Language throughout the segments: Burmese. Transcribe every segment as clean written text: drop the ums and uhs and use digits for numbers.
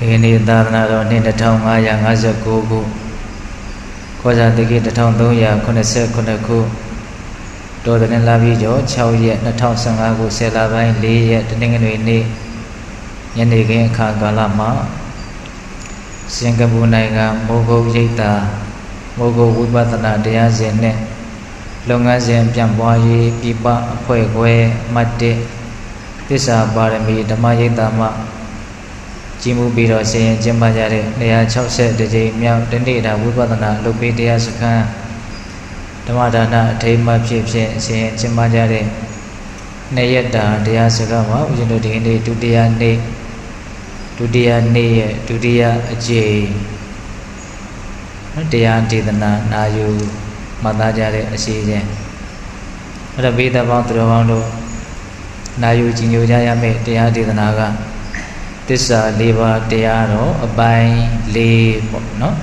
ဒီနေ့သာသနာတော်နှစ်1559ခုခောဇာတိကိ1389ခုတော်တဲ့လပြည့်ကျော်6ရက်2015ခု10လပိုင်း4ရက်တနင်္ဂနွေနေ့ညနေခင်းအခါကာလမှာစင်ကာပူနိုင်ငံမိုးကုတ်ရိပ်သာမိုးကုတ်ဝိပဿနာတရားစဉ်နဲ့လုပ်ငန်းစဉ်ပြန်ပွားရေးပြပအဖွဲ့ခွဲမှတ်1သစ္စာပါရမီဓမ္မရိပ်သာမှာကြီးမှုပြီးတော့ဆင်ရင်ကျင်းပကြတဲ့160ကြိမ်မြောက်တနေ့တာဝိပဿနာလုပ်ပြီးတရားစခန်းဓမ္မဒါနအထိမ်းအမှတ်ဖြစ်ဆင်ရင်ကျင်းပကြတဲ့နေ့ရက်တာတရားစခန်းမှာဦးဇင်းတို့ဒီနေ့ဒုတိယနေ့ရဲ့ဒုတိယအကြိမ်တရားဒေသနာနာယူမှတ်သားကြတဲ့အစီအစဉ်အဲ့ဒါဘေးသက်ပေါင်းသူတော်ကောင်းတို့နာယူကြည်ညိုကြရမယ့်တရားဒေသနာကသစ္စာ၄ပါးတရားတော်အပိုင်း၄ပေါ့နော်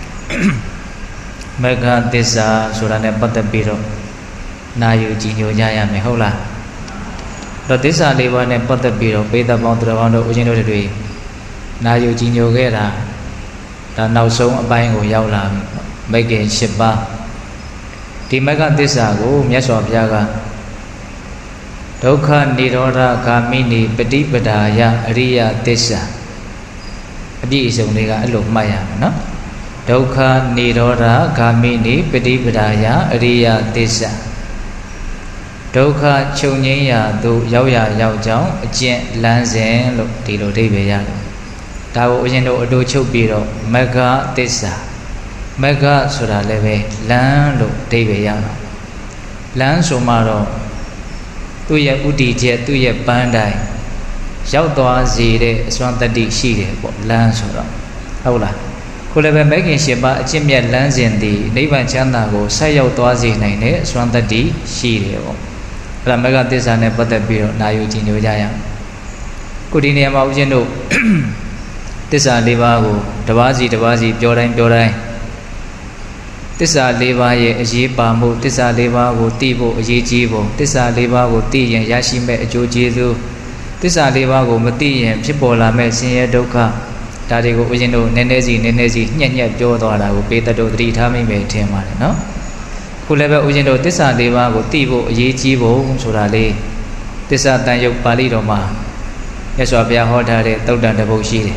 မဂ္ဂသစ္စာဆိုတာနဲ့ပတ်သက်ပြီးတော့နာယူကြည်ညိုကြရမယ်ဟုတ်လားတော့သစ္စာ၄ပါးနဲ့ပတ်သက်ပြီးတော့ဘေးသက်ပေါင်းသူတော်ကောင်းတို့ဦးဇင်းတို့တွေနာယူကြည်ညိုခဲ့တာဒါနောက်ဆုံးအပိုင်းကိုရောက်လာပြီမဂ္ဂင်၈ပါးဒီမဂ္ဂသစ္စာကိုမြတ်စွာဘုရားကဒုက္ခនិရောဓဂာမိနိပฏิပဒါယအရိယသစ္စာအပြည့်အစုံတွေကအဲ့လိုမှတ်ရမယ်နော်ဒုက္ခនិရောဓဂာမိနိပฏิပဒါယအရိယသစ္စာဒုက္ခချုပ်ငြိမ်းရာသို့ရောက်ကြောင်းအကျင့်လမ်းစဉ်လို့ဒီလိုအဓိပ္ပာယ်ရတယ်ဒါကိုအရင်တို့အတူချုပ်ပြီးတော့မဂ္ဂသစ္စာမဂ္ဂဆိုတာလည်းပဲလမ်းလို့အဓိပ္ပာယ်ရတာလမ်းဆိုမှတော့သူ့ရဲ့ဥတီချက်သူ့ရဲ့ပန်းတိုင်ရောက်သွားစေတဲ့အစွမ်းတတ္တိရှိတယ်ပေါ့လမ်းဆိုတော့ဟုတ်လားခုလည်းပဲမဂ္ဂင်၈ပါးအကျင့်မြတ်လမ်းစဉ်သည်နိဗ္ဗာန်ချမ်းသာကိုဆက်ရောက်သွားစေနိုင်တဲ့အစွမ်းတတ္တိရှိတယ်ပေါ့အဲ့ဒါမဂ္ဂသစ္စာနဲ့ပတ်သက်ပြီးတော့နာယူကြည်ညိုကြရအောင်ခုဒီနေရာမှာဦးဇင်းတို့သစ္စာ၄ပါးကိုတစ်ပါးစီပြောတိုင်းသစ္စာ၄ပါးရဲ့အရေးပါမှုသစ္စာ၄ပါးကိုသိဖို့အရေးကြီးပုံသစ္စာ၄ပါးကိုသိရင်ရရှိမဲ့အကျိုးကျေးဇူးသစ္စာ၄ပါးကိုမသိရင်ဖြစ်ပေါ်လာမဲ့ဆင်းရဲဒုက္ခဒါတွေကိုဦးဇင်းတို့နည်းနည်းစီညက်ပြောသွားတာကိုပေတတို့သတိထားမိမယ်ထင်ပါတယ်နော်ခုလည်းပဲဦးဇင်းတို့သစ္စာ၄ပါးကိုသိဖို့အရေးကြီးပုံဆိုတာလေးသစ္စာတန်ရုပ်ပါဠိတော်မှာမြတ်စွာဘုရားဟောထားတဲ့သုတ်တန်တစ်ပုဒ်ရှိတယ်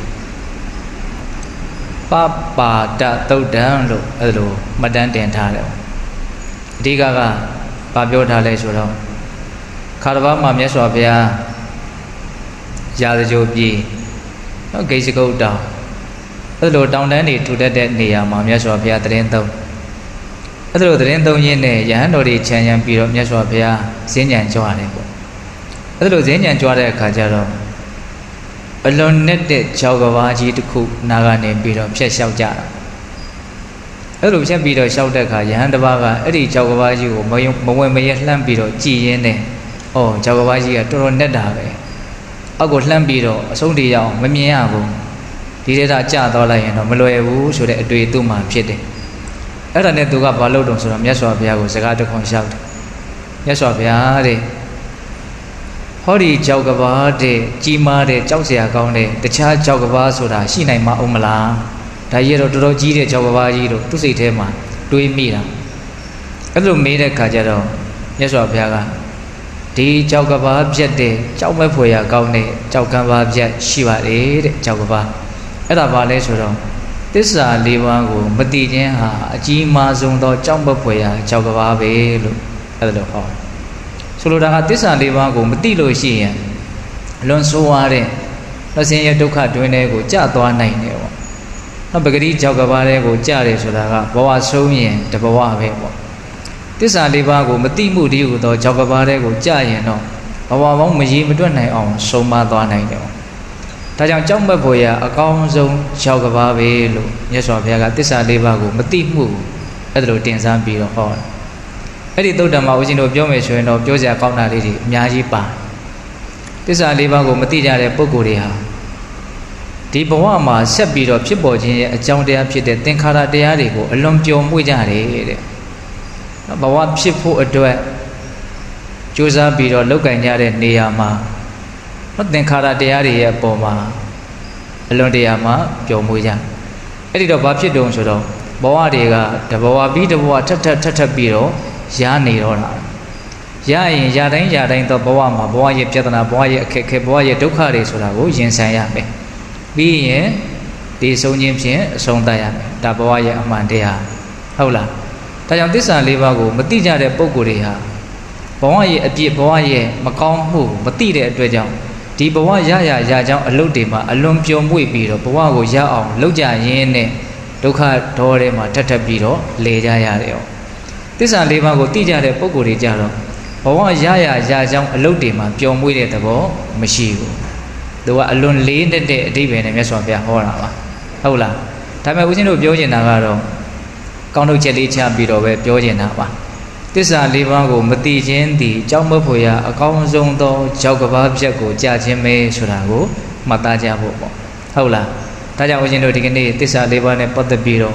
ပပါဒသုတ်တံလို့အဲ့လိုမှတ်တမ်းတင်ထားတယ်အဓိကဗာပြောထားလဲဆိုတော့ခါတစ်ပါးမှာမြတ်စွာဘုရားရာဇဂိုပြည်နော်ဂိတ်စကုတ်တောင်အဲ့လိုတောင်တန်းတွေထူတတ်တဲ့နေရာမှာမြတ်စွာဘုရားတရင်သုံးအဲ့လိုတရင်သုံးရင်းနဲ့ယဟန်တော်တွေခြံရံပြီးတော့မြတ်စွာဘုရားဈဉ္ဉံကြွားတယ်ပေါ့အဲ့လိုဈဉ္ဉံကြွားတဲ့အခါကျတော့အလွန်နဲ့တဲ့ကြောက်ကဘာကြီးတစ်ခုနာကနေပြီးတော့ဖြတ်လျှောက်ကြတာအဲ့လိုဖြတ်ပြီးတော့လျှောက်တဲ့အခါယဟန်တစ်ပါးကအဲ့ဒီကြောက်ကဘာကြီးကိုမဝင်မရဲလှမ်းပြီးတော့ကြည်ရင်းနဲ့ဩကြောက်ကဘာကြီးကတော်တော်နဲ့တာပဲအောက်ကိုလှမ်းပြီးတော့အဆုံးတရအောင်မမြင်ရဘူးဒီတဲ့တာကျသွားလိုက်ရင်တော့မလွယ်ဘူးဆိုတဲ့အတွေ့သူ့မှာဖြစ်တယ်အဲ့ဒါနဲ့သူကဘာလုပ်တုံဆိုတော့မြတ်စွာဘုရားကိုစကားတစ်ခွန်းလျှောက်တယ်မြတ်စွာဘုရားတဲ့ဟောဒီကြောက်ကဘာတဲ့ကြီးမားတဲ့ကြောက်စရာကောင်းတဲ့တခြားကြောက်ကဘာဆိုတာရှိနိုင်မအောင်မလားဒါကြီးတော့တော်တော်ကြီးတဲ့ကြောက်ကဘာကြီးတို့သူ့စိတ်ထဲမှာတွေးမိတာအဲ့လိုမေးတဲ့ခါကျတော့မြတ်စွာဘုရားကဒီကြောက်ကဘာပြက်တဲ့ကြောက်မဲ့ဖွယ်ရာကောင်းတဲ့ကြောက်ကဘာပြက်ရှိပါတယ်တဲ့ကြောက်ကဘာအဲ့ဒါဘာလဲဆိုတော့သစ္စာ၄ပါးကိုမသိခြင်းဟာအကြီးမားဆုံးသောကြောက်မဲ့ဖွယ်ရာကြောက်ကဘာပဲလို့အဲ့လိုဟောဆိုလိုတာကသစ္စာ၄ပါးကိုမသိလို့ရှိရင်အလွန်ဆိုးဝါးတဲ့ဆင်းရဲဒုက္ခတွင်တွေကိုကြာသွားနိုင်တယ်ပေါ့။နောက်ပဂတိကြောက်ကဘာလဲကိုကြာတယ်ဆိုတာကဘဝဆုံးရင်တဘဝပဲပေါ့။သစ္စာ၄ပါးကိုမသိမှုတည်းဟူသောကြောက်ကဘာလဲကိုကြာရင်တော့ဘဝပေါင်းမရေမတွက်နိုင်အောင်ဆုံးမသွားနိုင်တယ်ပေါ့။ဒါကြောင့်ကြောက်မက်ဖို့ရအကောင်းဆုံးကြောက်ကဘာပဲလို့မြတ်စွာဘုရားကသစ္စာ၄ပါးကိုမသိမှုအဲ့ဒါလိုတင်စားပြီးတော့ဟောတယ်အဲ့ဒီသုတ်တံမှာဦးဇင်းတို့ပြောမယ်ဆိုရင်တော့ပြောစရာကောင်းတာလေးတွေအများကြီးပါသစ္စာ၄ပါးကိုမသိကြတဲ့ပုဂ္ဂိုလ်တွေဟာဒီဘဝမှာဆက်ပြီးတော့ဖြစ်ပေါ်ခြင်းရဲ့အကြောင်းတရားဖြစ်တဲ့သင်္ခါရတရားတွေကိုအလွန်ပျော်မွေ့ကြတယ်တဲ့ဘဝဖြစ်ဖို့အတွက်ကြိုးစားပြီးတော့လောက်ကင်ကြတဲ့နေရာမှာသင်္ခါရတရားတွေရဲ့အပေါ်မှာ luận địa mà biểu mùi ra ấy thì đó bác biết đúng rồi đó bảo đi cả đó bảo biết đó bảo thắt bị đó giá này đó là giá đánh đó bảo gì biết là bảo gì cái bảo gì đâu khác đấy rồi đó cũng yên sáng ya mẹ vì thế thì số nhiễm chuyện sống tại ya đó bảo gì mà đi à hậu là ta chẳng tiếc rằng lý vào của mất đi ra để bốc của đi ha bảo gì biết bảo gì mà con hú mất đi để đối nhau thì bảo giá trong lúc đi mà luôn biểu mùi bị đó bảo của giá ông lúc giá yên này đâu khác thôi đấy mà thắt bị đó lấy ra ya đấy tiếc rằng lý vào của tiếc ra để bốc của đi ra đó bảo giá trong lúc đi mà biểu mùi để bảo mới xíu đó là luôn lấy để đi về này mới xong việc hoa mà hậu là thay mà chúng tôi biểu diễn nào đó con đâu chơi đi chơi bị đồ về biểu diễn nào mà tiếc rằng lý vào của mất đi trên thì trong mơ phơi à con dùng to cháu có bao nhiêu của cha trên mê số nào của mà ta cha bộ hậu là ta cháu chúng tôi thì cái này tiếc rằng lý vào này bắt được bị đồ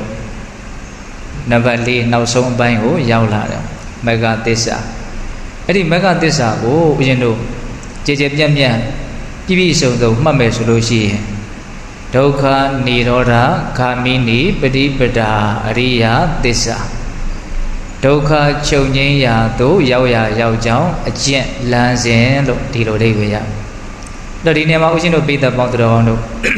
nằm vật lý nào sống bay của giàu là mega tiếc rằng ấy thì mega tiếc rằng của chúng tôi chế nhầm chỉ sống đâu mà mẹ số đôi gì Dukha Nirodha Kamini Padipada Ariya Tissa Dukha Châu Nhiên Ya Tu Yao Cháu Chuyện Lan Diện Lộ Thì Lộ Đây Về Ya Đó đi nè mà ưu xin đồ bì tập bóng từ đầu hông đâu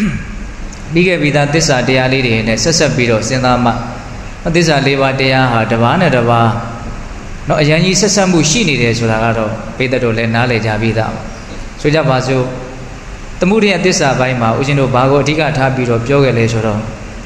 Bí cái bì ta Tissa Đea Lý Đi Nè Sắp sắp bì đồ Xin ta mà Tissa Lý Ba Đea Hà Đà Bá Nè Đà Bá Nó ở dạng như sắp sắp mù xí nì Để Số Đà Đó Bì ta đồ lên ná lệ chá bì ta Số chá bà số Temu dia tisa bayi ma, ujung tu bago tiga thapi ro pyo ke le so ro.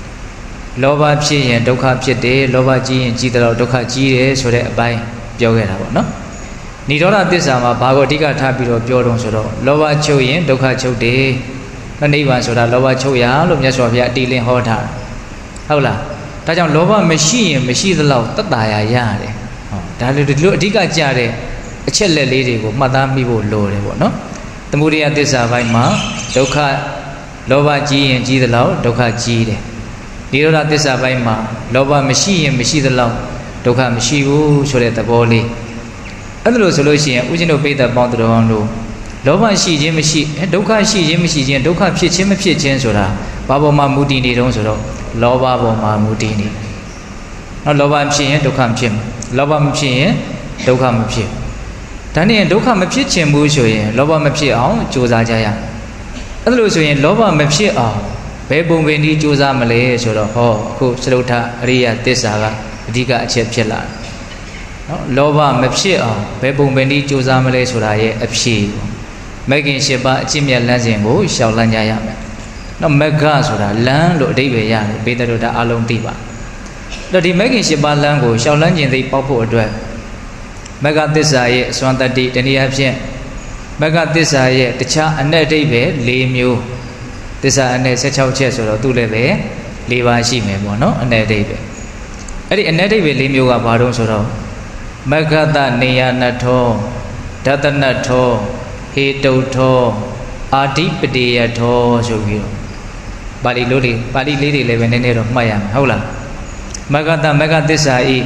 Loba phi yin dukha phit de, loba ji yin ji da dukha ji de so de bayi pyo ke da bo no. Nirodha tisa ma bago tiga thapi ro pyo dong so ro. Loba chou yin dukha chou de. Nó nibbān so da loba chou ya lo Myat Swa Bhaya ti lin ho tha. Hau la. Da jaung loba mashi yin mashi da law tat ta ya ya de. Da lo adhika ja de achet let le de ko mat tha mi pho lo de bo no. Tamuriya tissa bayi ma dukha loba ji yin ji da law dukha ji de. Nirodha tissa bayi ma loba mashi yin mashi da law dukha mashi bu so de thabo le.အဲ့လိုဆိုလို့ရှိရင်ဦးဇင်းတို့ပိဋကပေါင်းသူတော်ကောင်းတို့လောဘရှိခြင်းမရှိဒုက္ခရှိခြင်းမရှိခြင်းဒုက္ခဖြစ်ခြင်းမဖြစ်ခြင်းဆိုတာဘာပေါ်မှာမူတည်နေတုံးဆိုတော့လောဘပေါ်မှာမူတည်နေနော်လောဘဖြစ်ရင်ဒုက္ခဖြစ်မယ်လောဘမဖြစ်ရင်ဒုက္ခမဖြစ်ဒါနဲ့ဒုက္ခမဖြစ်ခြင်းဘူးဆိုရင်လောဘမဖြစ်အောင်ကြိုးစားကြရအဲ့လိုဆိုရင်လောဘမဖြစ်အောင်ဘယ်ပုံပင်ဒီကြိုးစားမလဲဆိုတော့ဟောအခုစရုထအရိယသစ္စာကအဓိကအချက်ဖြစ်လာနော်လောဘမဖြစ်အောင်ဘယ်ပုံပင်ဒီကြိုးစားမလဲဆိုတာရဲ့အဖြေမဂ္ဂင်၈ပါးအကျင့်မြတ်လမ်းစဉ်ကိုရှောက်လန်းကြရမယ်နော်မဂ္ဂဆိုတာလမ်းလို့အဓိပ္ပာယ်ရတယ်ပေတရုဒ္ဓအလုံးသိပါတော့ဒီမဂ္ဂင်၈ပါးလမ်းကိုရှောက်လန်းခြင်းသိပေါက်ဖို့အတွက်မဂ္ဂသစ္စာရဲ့အစွမ်းတတ္တိတနည်းအားဖြင့်မဂ္ဂသစ္စာရဲ့တခြားအ내အဓိပ္ပာယ်၄မျိုးသစ္စာအ내16ချက်ဆိုတော့သူ့လည်းပဲ၄ပါးရှိမယ်ပေါ့နော်အ내အဓိပ္ပာယ်အဲ့ဒီအ내အဓိပ္ပာယ်၄မျိုးကဘာတုံးဆိုတော့မဂ္ဂတနေယနထောဒတနထောဟေတုထောအာဓိပတိယထောဆိုပြီးတော့ပါဠိလေးတွေလည်းပဲနည်းနည်းတော့မှတ်ရမယ်ဟုတ်လားမဂ္ဂတမဂ္ဂသစ္စာဤ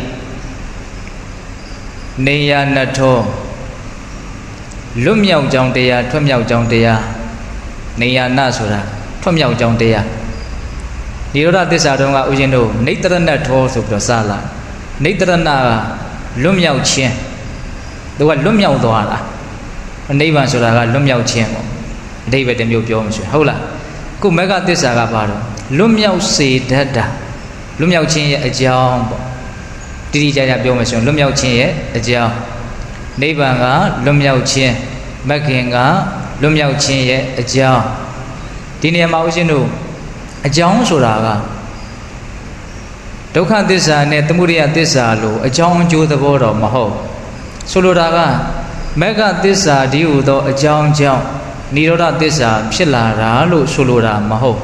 နေယနထောလွတ်မြောက်ကြောင်းတရားထွက်မြောက်ကြောင်းတရားနေယနဆိုတာထွက်မြောက်ကြောင်းတရားနိရောဓသစ္စာတုန်းကဥရှင်တို့နေတရဏထောဆိုပြီးတော့စလာနေတရဏကလွတ်မြောက်ခြင်းသူကလွတ်မြောက်သွားတာနိဗ္ဗာန်ဆိုတာကလွတ်မြောက်ခြင်းပေါ့အဓိပ္ပာယ်တစ်မျိုးပြောမှဆိုဟုတ်လားခုမဂ္ဂသစ္စာကဘာတော့လွတ်မြောက်စေတတ်တာလွတ်မြောက်ခြင်းရဲ့အကြောင်းပေါ့တိတိကျကျပြောမှဆိုရင်လွတ်မြောက်ခြင်းရဲ့အကြောင်းနိဗ္ဗာန်ကလွတ်မြောက်ခြင်းမဂ္ဂင်ကလွတ်မြောက်ခြင်းရဲ့အကြောင်းဒီနေရာမှာဦးရှင်တို့အကြောင်းဆိုတာကဒုက္ခသစ္စာနဲ့သမုဒယသစ္စာလို့အကြောင်းအကျိုးသဘောတော့မဟုတ်ဆိုလိုတာကမဂ္ဂသစ္စာဒီဟူသောအကြောင်းကြောင့်နိရောဓသစ္စာဖြစ်လာတာလို့ဆိုလိုတာမဟုတ်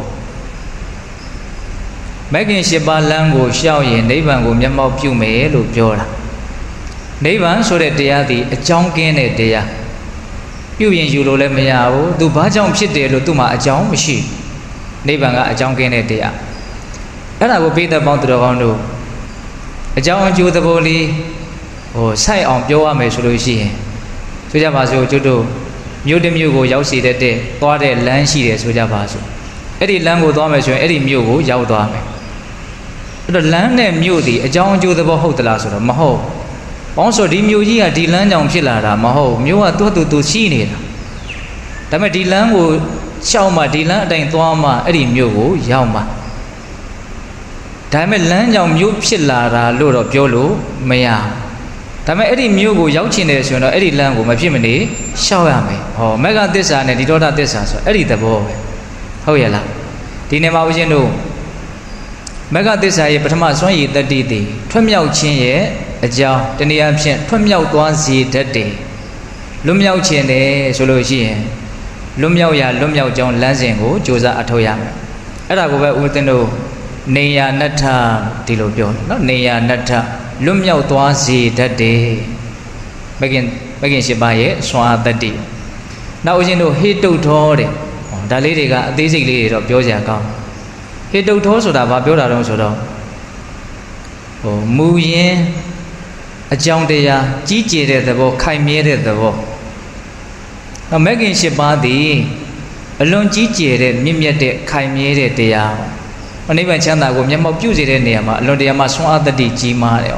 မဂ္ဂင်၈ပါးလမ်းကိုရှောက်ရင်နိဗ္ဗာန်ကိုမျက်မှောက်ပြုမယ်လို့ပြောတာနိဗ္ဗာန်ဆိုတဲ့တရားသည်အကြောင်းကင်းတဲ့တရားပြုရင်ယူလို့လည်းမရဘူးသူဘာကြောင့်ဖြစ်တယ်လို့သူ့မှာအကြောင်းမရှိနိဗ္ဗာန်ကအကြောင်းကင်းတဲ့တရားအဲ့ဒါကိုပိဋကပေါင်းသူတော်ကောင်းတို့အကြောင်းအကျိုးသဘောလေးစိုက်အောင်ပြောရမယ်ဆိုလို့ရှိရင်ဆိုကြပါစို့ကျွတ်တို့မြို့တစ်မြို့ကိုရောက်စီတဲ့သွားတဲ့လမ်းရှိတယ်ဆိုကြပါစို့အဲ့ဒီလမ်းကိုသွားမယ်ဆိုရင်အဲ့ဒီမြို့ကိုရောက်သွားမယ်အဲ့တော့လမ်းနဲ့မြို့ဒီအကြောင်းအကျိုးသဘောဟုတ်သလားဆိုတော့မဟုတ်ဘောင်းဆိုဒီမြို့ကြီးကဒီလမ်းကြောင့်ဖြစ်လာတာမဟုတ်မြို့ကသူ့ရှိနေတာဒါပေမဲ့ဒီလမ်းကိုရှောက်မှဒီလမ်းအတိုင်းသွားမှအဲ့ဒီမြို့ကိုရောက်မှဒါပေမဲ့လမ်းကြောင့်မြို့ဖြစ်လာတာလို့တော့ပြောလို့မရဒါပေမဲ့အဲ့ဒီမြို့ကိုရောက်ချင်တယ်ဆိုရင်တော့အဲ့ဒီလမ်းကိုမဖြစ်မနေရှောက်ရမယ်ဟောမဂ္ဂသစ္စာနဲ့ဒီဒေါသသစ္စာဆိုအဲ့ဒီသဘောပဲဟုတ်ရဲ့လားဒီနေ့မှာဦးဇင်းတို့မဂ္ဂသစ္စာရဲ့ပထမစွမ်းရည်တတ္တိသည်ထွတ်မြောက်ခြင်းရဲ့အကြောင်းတနည်းအားဖြင့်ထွတ်မြောက်သွားစေတတ်တယ်လွတ်မြောက်ခြင်းတယ်ဆိုလို့ရှိရင်လွတ်မြောက်ရာလွတ်မြောက်ကြောင်းလမ်းစဉ်ကိုကြိုးစားအထောက်ရမယ်အဲ့ဒါကိုပဲဦးဇင်းတို့နေယနတ္ထဒီလိုပြောနော်နေယနတ္ထလွတ်မြောက်သွားစေတတ်တယ်မဂ္ဂင်၈ပါးရဲ့စွမ်းအားတတ္တိနောက်ဦးဇင်းတို့ဟိတုထောတဲ့ဒါလေးတွေကအသေးစိတ်လေးတွေတော့ပြောကြကောင်းဟိတုထောဆိုတာဘာပြောတာတုံးဆိုတော့မူရင်းအကြောင်းတရားကြီးကျယ်တဲ့သဘောခိုင်မြဲတဲ့သဘောမဂ္ဂင်၈ပါးသည်အလွန်ကြီးကျယ်တဲ့မြင့်မြတ်တဲ့ခိုင်မြဲတဲ့တရားနိဗ္ဗာန်ချမ်းသာကိုမျက်မှောက်ပြုစေတဲ့နေရာမှာအလွန်တရာမှဆွမ်းအားတတ္တိကြီးမားတယ်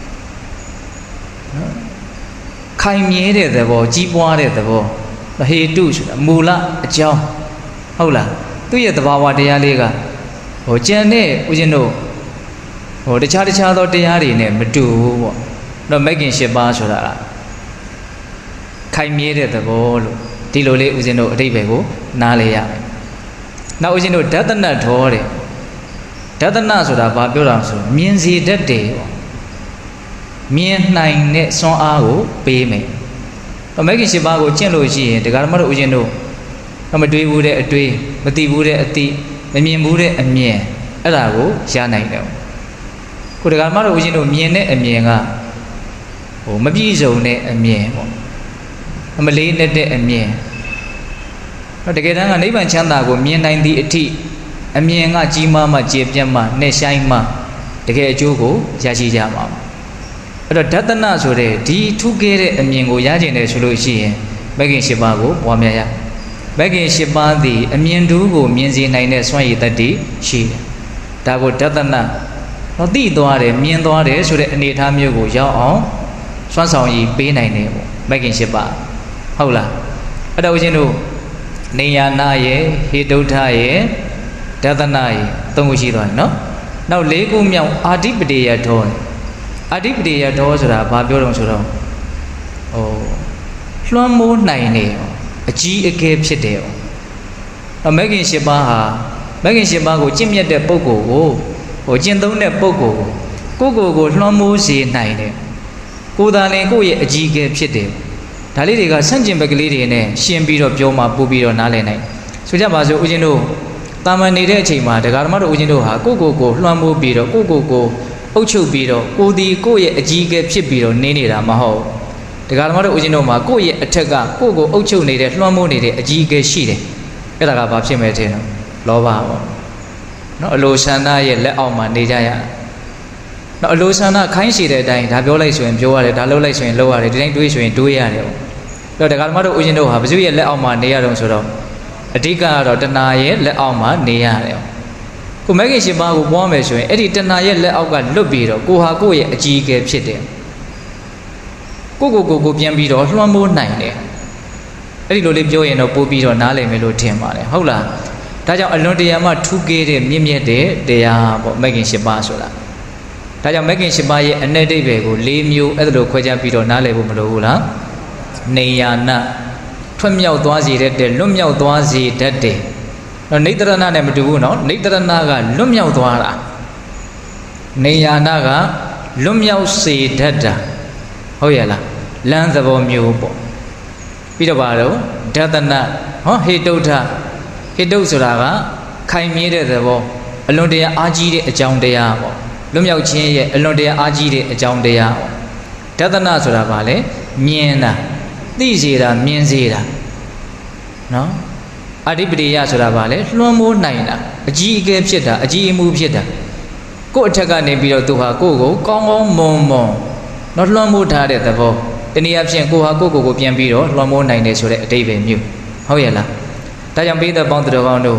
ခိုင်မြဲတဲ့သဘောကြီးပွားတဲ့သဘောဟေတုဆိုတာမူလအကြောင်းဟုတ်လားသူ့ရဲ့သဘာဝတရားလေးကကျန်တဲ့ဦးဇင်းတို့တခြားသောတရားတွေနဲ့မတူဘူးပေါ့တော့မဂ္ဂင်၈ပါးဆိုတာခိုင်မြဲတဲ့သဘောလို့ဒီလိုလေးဦးဇင်းတို့အဓိပ္ပာယ်ကိုနားလည်ရမယ်နောက်ဦးဇင်းတို့ဒသနထောတဲ့ဒသနဆိုတာဘာပြောတာဆိုမြင်စေတတ်တယ်ပေါ့မြင်နိုင်တဲ့စွမ်းအားကိုပေးမယ်မဂ္ဂင်၈ပါးကိုကျင့်လို့ရှိရင်တရားဓမ္မတို့ဦးဇင်းတို့မတွေးဘူးတဲ့အတွေးမသိဘူးတဲ့အသိမမြင်ဘူးတဲ့အမြင်အဲ့ဒါကိုရနိုင်တယ်ကိုတရားဓမ္မတို့ဦးဇင်းတို့မြင်တဲ့အမြင်ကမပြည့်စုံတဲ့အမြင်ပေါ့မလေးနဲ့တဲ့အမြင်တကယ်တမ်းကနိဗ္ဗာန်ချမ်းသာကိုမြင်နိုင်သည့်အထိအမြင်ကကြီးမားမှကျေပြတ်မှနဲ့ဆိုင်မှတကယ်အကျိုးကိုရရှိကြမှာအဲ့တော့ဒသနဆိုတဲ့ဒီထူးကဲတဲ့အမြင်ကိုရကျင်တယ်ဆိုလို့ရှိရင်မဂ္ဂင်၈ပါးကိုပွားများရမဂ္ဂင်၈ပါးသည်အမြင်တူးကိုမြင်စေနိုင်တဲ့စွမ်းရည်တတ္တိရှိတယ်ဒါကိုဒသနသိသွားတယ်မြင်သွားတယ်ဆိုတဲ့အနေအထားမျိုးကိုရောက်အောင်စွမ်းဆောင်ရည်ပေးနိုင်တယ်ပေါ့မဂ္ဂင်၈ပါးဟုတ်လားအဲ့တော့ဦးဇင်းတို့နေယနာရဲ့ဟိတုဋ္ဌရဲ့ဒသနရဲ့၃ခုရှိသွားတယ်နော်နောက်၄ခုမြောက်အာဓိပတိယထောအာဓိပတိယထောဆိုတာဘာပြောတော့ဆိုတော့လွှမ်းမိုးနိုင်တယ်အကြီးအကဲဖြစ်တယ်မဂ္ဂင်၈ပါးဟာမဂ္ဂင်၈ပါးကိုကျင့်မြတ်တဲ့ပုဂ္ဂိုလ်ကိုကျင့်သုံးတဲ့ပုဂ္ဂိုလ်ကိုကိုလွှမ်းမိုးစေနိုင်တယ်ကိုယ်သာလင်ကိုယ့်ရဲ့အကြီးအကဲဖြစ်တယ်ဒါလေးတွေကဆန့်ကျင်ဘက်ကလေးတွေနဲ့ရှင်းပြီးတော့ပြောမှပို့ပြီးတော့နားလည်နိုင်ဆိုကြပါစို့ဦးဇင်းတို့တာမန်နေတဲ့အချိန်မှာတရားဓမ္မတို့ဦးဇင်းတို့ဟာကိုလွှမ်းမိုးပြီးတော့ကိုအုပ်ချုပ်ပြီးတော့ကိုဒီကိုယ့်ရဲ့အကြီးအကဲဖြစ်ပြီးတော့နေနေတာမဟုတ်တရားဓမ္မတို့ဦးဇင်းတို့မှာကိုယ့်ရဲ့အထက်ကကိုအုပ်ချုပ်နေတဲ့လွှမ်းမိုးနေတဲ့အကြီးအကဲရှိတယ်အဲ့ဒါကဘာဖြစ်မဲ့တဲ့နော်လောဘပေါ့နော်အလိုဆန္ဒရဲ့လက်အောက်မှာနေကြရနော်အလိုဆန္ဒခိုင်းရှိတဲ့အတိုင်းဒါပြောလိုက်ဆိုရင်ပြောရတယ်ဒါလုပ်လိုက်ဆိုရင်လုပ်ရတယ်ဒီတိုင်းတွေးဆိုရင်တွေးရတယ်ပေါ့အဲ့တော့တရားဓမ္မတို့ဦးဇင်းတို့ဟာဘုရားရဲ့လက်အောက်မှာနေရတော့ဆိုတော့အဓိကကတော့တဏှာရဲ့လက်အောက်မှာနေရတယ်ကိုမဂ္ဂင်၈ပါးကိုပွားမယ်ဆိုရင်အဲ့ဒီတဏှာရဲ့လက်အောက်ကလွတ်ပြီးတော့ကိုဟာကိုယ့်ရဲ့အကြီးအကဲဖြစ်တယ်ကိုပြန်ပြီးတော့လွှမ်းမိုးနိုင်တယ်အဲ့ဒီလိုလေးပြောရင်တော့ပို့ပြီးတော့နားလည်မယ်လို့ထင်ပါတယ်ဟုတ်လားဒါကြောင့်အလွန်တရာမှထူးကဲတဲ့မြင့်မြတ်တဲ့တရားပေါ့မဂ္ဂင်၈ပါးဆိုတာဒါကြောင့်မဂ္ဂင်၈ပါးရဲ့အ내အိဗယ်ကို၄မျိုးအဲ့ဒါလိုခွဲခြားပြီးတော့နားလည်ဖို့မလိုဘူးလားနေယနာထွတ်မြောက်သွားစေတတ်တယ်လွတ်မြောက်သွားစေတတ်တယ်တော့နိတရဏနဲ့မတူဘူးနော်နိတရဏကလွတ်မြောက်သွားတာနေယနာကလွတ်မြောက်စေတတ်တာဟုတ်ရဲ့လားလမ်းသဘောမျိုးပေါ့ပြီးတော့ပါတော့ဒသနဟေတုဋ္ဌဟေတုဆိုတာကခိုင်မြဲတဲ့သဘောအလွန်တရာအားကြီးတဲ့အကြောင်းတရားပေါ့လွတ်မြောက်ခြင်းရဲ့အလွန်တရာအားကြီးတဲ့အကြောင်းတရားပေါ့ဒသနဆိုတာကလည်းမြင်တာသိစေတာမြင်စေတာနော်အဓိပတိယဆိုတာကလည်းလွှမ်းမိုးနိုင်တာအကြီးအကဲဖြစ်တာအကြီးအမှုဖြစ်တာကိုယ့်အထက်ကနေပြီးတော့သူဟာကိုယ့်ကိုကောင်းကောင်းမွန်မွန်နော်လွှမ်းမိုးထားတဲ့သဘောတနည်းအားဖြင့်ကိုဟာကိုကိုပြန်ပြီးတော့လွှမ်းမိုးနိုင်တယ်ဆိုတဲ့အတိတ်ပဲမျိုးဟုတ်ရဲ့လားဒါကြောင့်ပိဿပေါင်းသူတော်ကောင်းတို့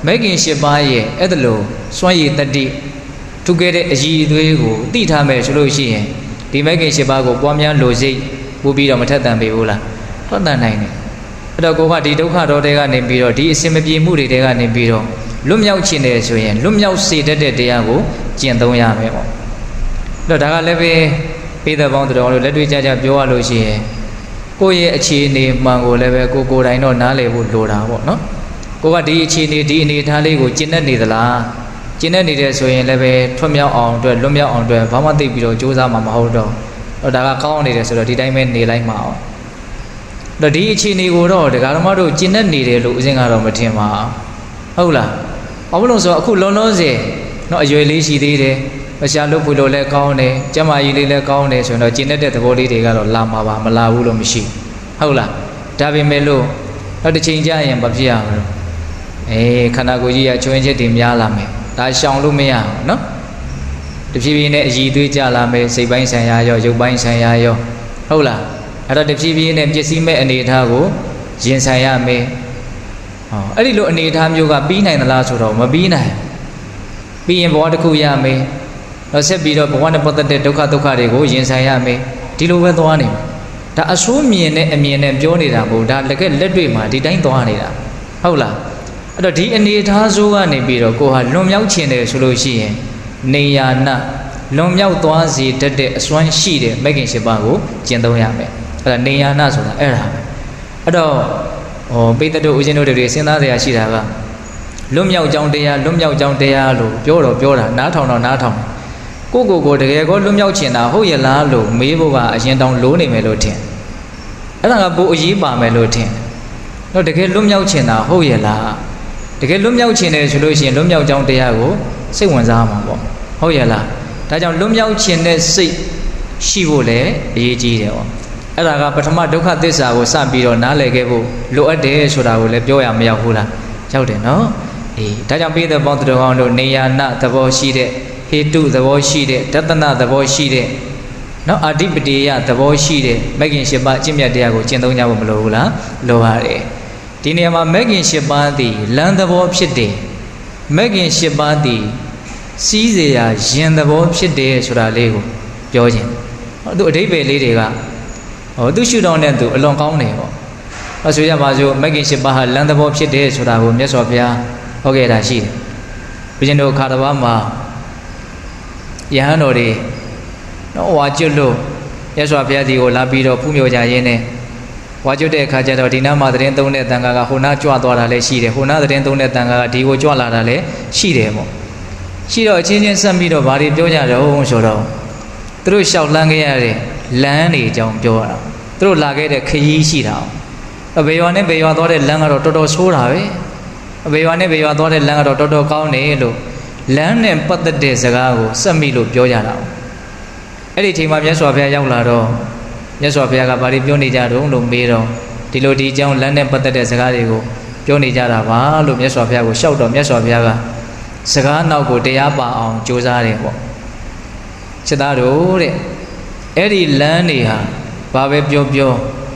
mấy kinh ship ba ye ở đó lo xoay gì tận đi thu cái đấy gì đấy của tí tham về số lối gì thì mấy kinh ship ba của bom nhang lối gì bố bị đâu mà thất tàn bị vô là thất tàn này đó cô phải đi đâu khác đó để cái này bị rồi đi xem mấy phim để cái này bị rồi lúc nhau chuyện này rồi lúc nhau xí để của chuyện đâu nhà vậy đó đại cái level bây giờ bọn tôi lấy đuôi cha biểu à lối gì cô ye chi này mà cô level cô đại nó ná level lô đào bọn nó cô phải đi chi này thà lấy cô chuyện này là chuyện này để rồi level thua nhau on rồi lúc nhau on rồi vào mà tìm bị rồi chú ra mà hậu đó đại cái cao này rồi đi đây men này lại mạo đó đi chi này cô đó để cái mà đồ chuyện này để lũ riêng ở đó mà thêm mà hậu là ông nói sao cô lo gì nó dưới lý gì đấy bây giờ lúc buổi lễ cao này, chăm ai đi lễ cao này, rồi nó chỉ nên để tập body thì cái đó làm mà làm u lom xí, hậu là, đã bị mê lô, nó đi chinh giá em bắp giang rồi, khả năng của chị à, cho anh chị tìm nhà làm đã xong luôn mấy à, nó, tập chi này gì tôi cha làm mấy, xây bánh xây nhà rồi, dùng bánh xây nhà rồi, hậu là, ở tập chi này chỉ xin mấy anh đi thao của, diễn xây nhà mấy, ở đây lúc anh đi tham yoga bí này là số đó mà bí này, bí em bỏ được khu nhà mấy nó sẽ bị rồi bọn anh bắt đầu đâu cả để cố diễn sai à mấy đi lâu về toán này đã số miền này chỗ này là bộ đã là cái lết đuôi mà đi đánh toán này là hậu là đó thì anh đi tháo số anh này bị rồi cô hà lom nhau chuyện này số lối gì này à na lom nhau toán gì để xoắn xì để mấy cái sự bảo của chiến đấu nhà mấy là này à na số là ở đó bây giờ đồ uống đồ để xem ta để xí ra lom nhau trong đây luôn biểu rồi ná thòng cô để có lúc nhau chuyện nào hậu giờ là lũ mấy bộ bà hiện đang lũ này mấy lũ tiền, đó là bộ gì bà mấy lũ tiền, nó để cái lúc nhau chuyện nào hậu giờ là, để cái lúc nhau chuyện này rồi đôi chuyện lúc nhau trong đây của sẽ quan ra mà bộ, hậu giờ là, tại trong lúc nhau chuyện này sĩ vô lẽ gì đấy, đó là cái bắt mà đâu khác thế sao của sản bị rồi ná lấy cái bộ lũ ở đây số nào lấy biểu à mấy hậu là, cháu đấy nó, tại trong bây giờ bọn tôi nói là này na tập bao sĩ đấy hệ tụ tập bao sĩ đấy, tatana tập bao sĩ đấy, nó adipatiya tập bao sĩ đấy, mấy cái sự ba chim nhật của chiến đấu nhau một lô là lô hà đấy, thì này mà mấy cái sự ba thì lần tập baoဖြစ်đấy, mấy cái sự ba thì sĩ gì à chiến tập baoဖြစ်đấy số là lấy của,ပြောgì, tụi đấy về lấy đấy cả, tụi siêu đông này tụi long cao này, số giờ mà số mấy cái sự ba lần tập baoဖြစ်đấy số là của nhất số phía, ok là gì, bây giờ nó khá là mà nhà nó đi nó hóa chất luôn, nhất số phía thì là bị rồi phun miêu giá gì này, hóa chất để khai cho thì nó mà đến tông này tăng cả hôm nay chua toa là lấy xí đấy, hôm nay đến tông này tăng cả thì chua là lấy xí đấy mà, xí rồi trên trên sân bị rồi bà đi biểu nhà rồi không số đâu, tôi sau lăng cái này lăng này trong biểu rồi, tôi là cái để khí xí đâu, bây giờ tôi để lăng rồi tôi số rồi, bây giờ tôi để lăng rồi tôi cao này luôn. Láng này bắt đầu để ra cái sâm mì lụp biểu ra đâu, ấy thì mà nhất số phía trong là rồi, nhất số phía các bạn đi biểu đi ra đúng lụp mì rồi, thì lụp đi trong láng này bắt đầu để ra cái gì biểu đi ra là vả lụp nhất số phía của sau đó nhất số phía cái ra nào của để áp bảo chú ra đấy, sẽ ta đủ đấy, ấy thì láng này ha, bà về biểu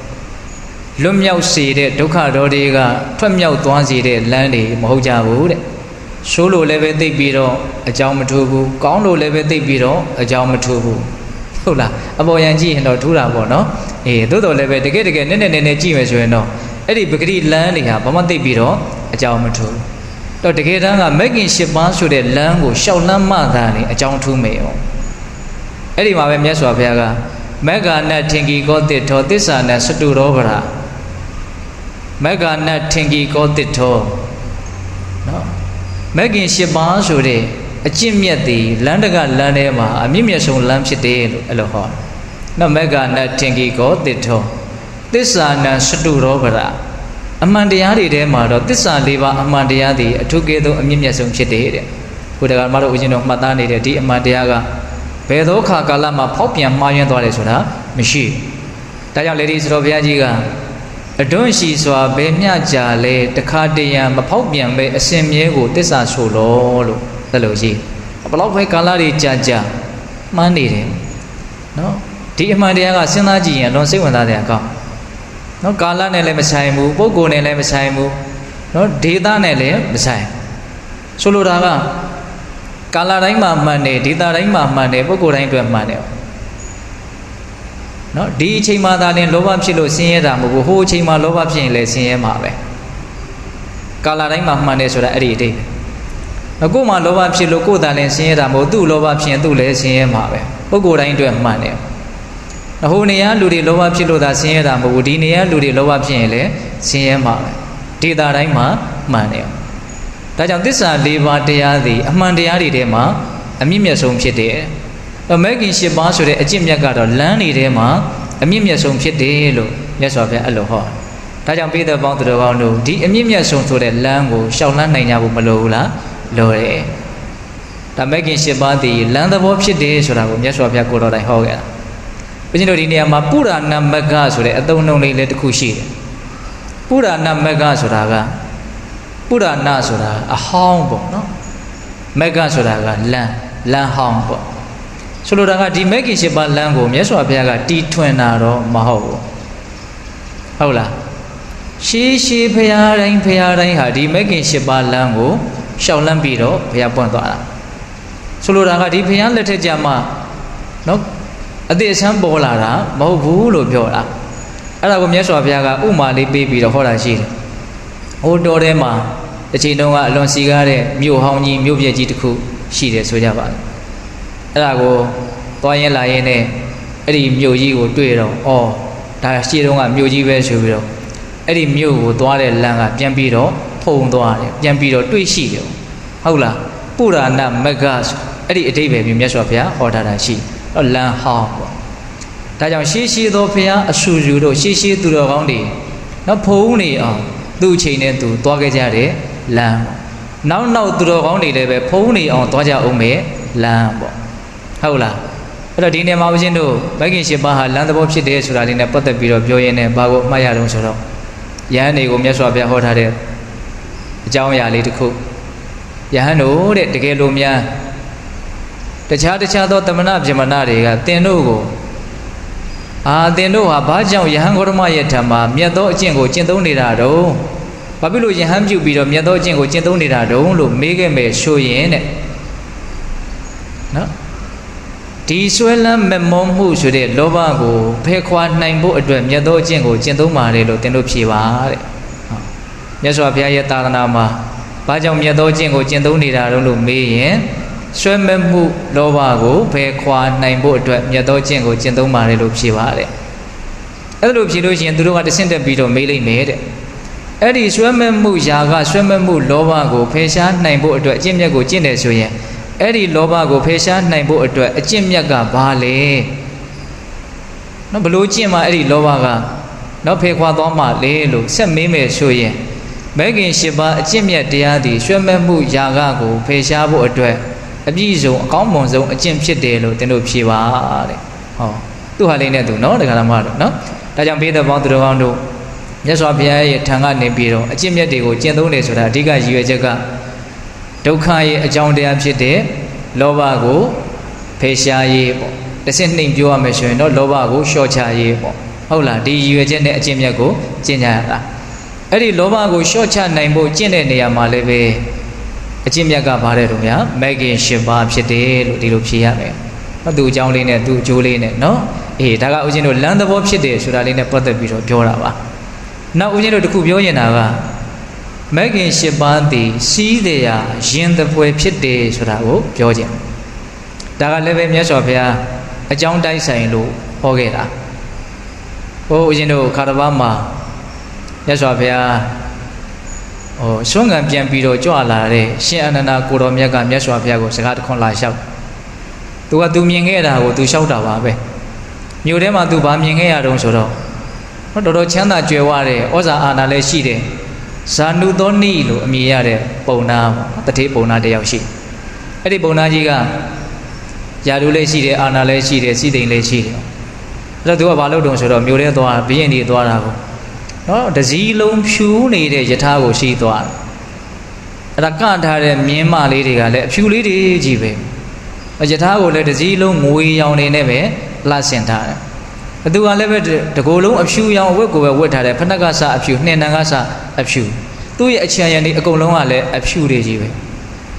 lụm nhau xì đấy, đâu khác đâu đi cả, thuận nhau toàn gì đấy láng này mà hậu gia vũ đấy. Số lô level tích bị rồi, ở trong một thu bu, con lô level tích bị rồi, ở trong một thu bu, đúng là, ở bao nhiêu gì nó thu ra bỏ nó, tôi level tích cái nên chỉ mấy số nó, ấy thì cái lần này ha, bao nhiêu tích bị rồi, ở trong một thu, đó tích cái đó là mấy cái ship bán số để lần của sau năm mà ra này, ở trong thu mấy, ấy thì mà bên nhất số phía cái, mấy cái này thiên kỳ có tiết thọ tiết sản này xuất đồ ra, mấy cái này thiên kỳ có tiết thọ, đó. Mấy cái sự bán số đấy, chim nhật thì lần đó cái lần này mà mình nhớ xong làm gì đấy là họ, nó mấy cái này thiên kỳ có tiết thôi, tiết sản là xuất đồ ra, anh đi ăn đi đấy mà đó tiết sản đi vào anh đi ăn thì thu cái đó mình nhớ xong gì đấy, cuối đó mà rồi chúng nó ta này đấy thì anh đi ăn cái, bây giờ khác cái là mà phổ biến mà những cái đó là mình xí, tại sao ladies rồi bây giờ đôi khi so với nhà già lệ tất cả đều mà phổ biến về xem nhé của tiết sản số lo là lo gì, bắt đầu phải cả đi già mà đi đấy, nó thì mà đi cái sinh ra gì nó sẽ quan ta đấy cả, nó cả này lại mà sai mu, bố cô này lại mà sai mu, nó đi ta này lại mà sai, ဆိုလိုတာကကာလတိုင်းမှာမှန်တယ်ဒေတာတိုင်းမှာမှန်တယ်ပုဂ္ဂိုလ်တိုင်းအတွက်မှန်တယ်နော်ဒီအချိန်မှာသာလျှင်လောဘဖြစ်လို့ဆင်းရဲတာမဟုတ်ဘူးဟိုအချိန်မှာလောဘဖြစ်ရင်လည်းဆင်းရဲမှာပဲကာလတိုင်းမှာမှန်တယ်ဆိုတာအဲ့ဒီအတိတ်အခုမှလောဘဖြစ်လို့ကိုယ်သာလျှင်ဆင်းရဲတာမဟုတ်သူ့လောဘဖြစ်ရင်သူ့လည်းဆင်းရဲမှာပဲပုဂ္ဂိုလ်တိုင်းအတွက်မှန်တယ်ဟိုနေရာလူတွေလောဘဖြစ်လို့သာဆင်းရဲတာမဟုတ်ဘူးဒီနေရာလူတွေလောဘဖြစ်ရင်လည်းဆင်းရဲမှာပဲဒေတာတိုင်းမှာမှန်တယ်ဒါကြောင့်သစ္စာ၄ပါးတရားသည်အမှန်တရားတွေထဲမှာအမြင့်မြတ်ဆုံးဖြစ်တယ်။မဂ်ကင်၈ပါးဆိုတဲ့အကျင့်မြတ်ကတော့လမ်းတွေထဲမှာအမြင့်မြတ်ဆုံးဖြစ်တယ်လို့မြတ်စွာဘုရားအဲ့လိုဟော။ဒါကြောင့်ပိဋကပေါင်းသူတော်ကောင်းတို့ဒီအမြင့်မြတ်ဆုံးဆိုတဲ့လမ်းကိုရှောင်လန်းနိုင်ကြဖို့မလိုဘူးလား။လိုတယ်။ဒါမဂ်ကင်၈ပါးသည်လမ်းသဘောဖြစ်တယ်ဆိုတာကိုမြတ်စွာဘုရားကိုယ်တော်တိုင်ဟောခဲ့တာ။ဘုရားတို့ဒီနေရာမှာပုရာဏမဂ္ဂဆိုတဲ့အသုံးအနှုန်းလေးလည်းတစ်ခုရှိတယ်။ပုရာဏမဂ္ဂဆိုတာကပုရဏဆိုတာအဟောင်းပေါ့နော်မဂ္ဂဆိုတာကလမ်းဟောင်းပေါ့ဆိုလိုတာကဒီမဂ္ဂင်၈ပါးလမ်းကိုမြတ်စွာဘုရားကတီထွင်တာတော့မဟုတ်ဘူးဟုတ်လားရှေးဘုရားတိုင်းဟာဒီမဂ္ဂင်၈ပါးလမ်းကိုရှောင်လန်းပြီးတော့ဘုရားပွင့်သွားတာဆိုလိုတာကဒီဘုရားလက်ထက်ကြမှာနော်အသေးအဆန်းပေါ်လာတာမဟုတ်ဘူးလို့ပြောတာအဲ့ဒါကိုမြတ်စွာဘုရားကဥမာလေးပေးပြီးတော့ဟောတာရှိတယ်ဟိုတော်ထဲမှာတစ်ချိန်တုန်းကအလွန်စီကားတဲ့မြို့ဟောင်းကြီးမြို့ပြည့်ကြီးတစ်ခုရှိတယ်ဆိုကြပါလားအဲ့ဒါကိုသွားရင်လာရင်နဲ့အဲ့ဒီမြို့ကြီးကိုတွေ့တော့ဩဒါရှေ့တုန်းကမြို့ကြီးပဲဆိုပြီးတော့အဲ့ဒီမြို့ကိုသွားတဲ့လမ်းကပြန်ပြီးတော့ဖုံသွားတယ်ပြန်ပြီးတော့တွေ့ရှိတယ်ဟုတ်လားပုရာဏမဂ္ဂအဲ့ဒီအတိတ်ပဲမြတ်စွာဘုရားဟောထားတာရှိတော့လမ်းဟောင်းပေါ့ဒါကြောင့်ရှေးသောဘုရားအဆူဆူတို့ရှေးသူတော်ကောင်းတွေနော်ဖုံနေအောင်သူ့အချိန်နဲ့သူသွားခဲ့ကြတယ်လမ်းနောက်သူတော်ကောင်းတွေလည်းပဲဖုံးနေအောင်သွားကြအောင်ပဲလမ်းပေါ့ဟုတ်လားအဲ့တော့ဒီနေရာမှာဦးဇင်းတို့မဂ္ဂင်၈ပါးဟာလမ်းသဘောဖြစ်တယ်ဆိုတာလေးနဲ့ပတ်သက်ပြီးတော့ပြောရင်းနဲ့ဘာကိုအမှတ်ရတော့ဆိုတော့ယဟန်တွေကိုမြတ်စွာဘုရားဟောထားတဲ့အကြောင်းအရာလေးတစ်ခုယဟန်တို့တဲ့တကယ်လို့များတခြားသောတမနာပြမနာတွေကတင်တို့ကိုသင်တို့ဟာဘာကြောင့်ယဟန်ဂေါတမရဲ့ထံမှာမြတ်သောအကျင့်ကိုကျင့်သုံးနေတာတော့ဘာဖြစ်လို့ယဟန်ပြုပြီးတော့မြတ်သောအကျင့်ကိုကျင့်သုံးနေတာတော့လို့မေးခဲ့မယ်ဆိုရင်တဲ့နော်ဒီဆွဲလန်းမမောမှုဆိုတဲ့လောဘကိုဖယ်ခွာနိုင်ဖို့အတွက်မြတ်သောအကျင့်ကိုကျင့်သုံးပါတယ်လို့သင်တို့ဖြေပါတဲ့မြတ်စွာဘုရားရဲ့သာသနာမှာဘာကြောင့်မြတ်သောအကျင့်ကိုကျင့်သုံးနေတာတော့လို့မေးရင်ဆွဲမဲ့မှုလောဘကိုဖယ်ခွာနိုင်ဖို့အတွက်မြတ်သောကျင့်ကိုကျင့်သုံးပါတယ်လို့ဖြေပါတယ်အဲ့လိုဖြေလို့ရှိရင်သူတို့ကတဆင့်တက်ပြီးတော့မေးလိုက်မယ်တဲ့အဲ့ဒီဆွဲမဲ့မှုຢာကဆွဲမဲ့မှုလောဘကိုဖယ်ရှားနိုင်ဖို့အတွက်အကျင့်မြတ်ကိုကျင့်တယ်ဆိုရင်အဲ့ဒီလောဘကိုဖယ်ရှားနိုင်ဖို့အတွက်အကျင့်မြတ်ကဘာလဲနော်ဘလို့ကျင့်မှအဲ့ဒီလောဘကနော်ဖယ်ခွာသွားမှလေလို့ဆက်မေးမယ်ဆိုရင်မဂ္ဂင်၈ပါးအကျင့်မြတ်တရားသည်ဆွဲမဲ့မှုຢာကကိုဖယ်ရှားဖို့အတွက်အပြည့်စုံအကောင်းမွန်ဆုံးအကျင့်ဖြစ်တယ်လို့သင်တို့ဖြေပါတဲ့ဟောသူ့ဟာလေးနဲ့သူနော်တရားဓမ္မတို့နော်ဒါကြောင့်ဘေးတော်ပေါင်းသူတော်ကောင်းတို့မြတ်စွာဘုရားရဲ့ထံကနေပြီးတော့အကျင့်မြတ်တွေကိုကျင့်သုံးတယ်ဆိုတာအဓိကရည်ရွယ်ချက်ကဒုက္ခရဲ့အကြောင်းတရားဖြစ်တဲ့လောဘကိုဖယ်ရှားရေးပေါ့တစ်ဆင့်နှိမ်ပြောရမယ်ဆိုရင်တော့လောဘကိုလျှော့ချရေးပေါ့ဟုတ်လားဒီရည်ရွယ်ချက်နဲ့အကျင့်မြတ်ကိုကျင့်ကြရတာအဲ့ဒီလောဘကိုလျှော့ချနိုင်ဖို့ကျင့်တဲ့နေရာမှာလည်းပဲအကျင့်မြတ်ကဘာတဲ့တို့များမဂ္ဂင်၈ပါးဖြစ်တယ်လို့ဒီလိုဖြေရမယ်။သူ့အကြောင်းလေးနဲ့သူ့အကျိုးလေးနဲ့နော်။အေးဒါကဦးဇင်းတို့လမ်းသဘောဖြစ်တယ်ဆိုတာလေးနဲ့ပတ်သက်ပြီးတော့ပြောတာပါ။နောက်ဦးဇင်းတို့တခုပြောရင်တာကမဂ္ဂင်၈ပါးသည်စီးတဲ့ရာရင်သဖွယ်ဖြစ်တယ်ဆိုတာကိုပြောခြင်း။ဒါကလည်းပဲမြတ်စွာဘုရားအကြောင်းတိုက်ဆိုင်လို့ဟောခဲ့တာ။ဟိုဦးဇင်းတို့ခါတစ်ပါးမှာမြတ်စွာဘုရားဆွမ်းခံပြန်ပြီးတော့ကြွလာတဲ့ရှင်အနန္ဒာကိုတော်မြတ်ကမြတ်စွာဘုရားကိုစကားတခွန်းလာလျှောက်သူကသူမြင်ခဲ့တာကိုသူလျှောက်တာပါပဲမြို့ထဲမှာသူဘာမြင်ခဲ့ရတုံးဆိုတော့တော်တော်ချမ်းသာကြွယ်ဝတဲ့ဩဇာအာဏာလည်းရှိတယ်ဇာနုသောနိလို့အမည်ရတဲ့ပုံနာတထေးပုံနာတယောက်ရှိအဲ့ဒီပုံနာကြီးကယာတုလည်းရှိတယ်အာဏာလည်းရှိတယ်စီးတိမ်လည်းရှိတယ်အဲ့တော့သူကဘာလုပ်တုံးဆိုတော့မြို့ထဲသွားဘီရင်ဒီသွားတာကိုနော်တစည်းလုံးဖြူနေတဲ့ယထာကိုရှိသွားတယ်အဲ့ဒါကထားတဲ့မြင်းမလေးတွေကလည်းအဖြူလေးတွေကြီးပဲယထာကိုလည်းတစည်းလုံးငွေရောင်နေနဲ့ပဲလှဆင်ထားတယ်ဘသူကလည်းပဲတကိုယ်လုံးအဖြူရောင်အဝတ်ကိုပဲဝတ်ထားတယ်ဖနက်ကစအဖြူနှင်နံကစအဖြူသူ့ရဲ့အချံရံဒီအကုန်လုံးကလည်းအဖြူတွေကြီးပဲ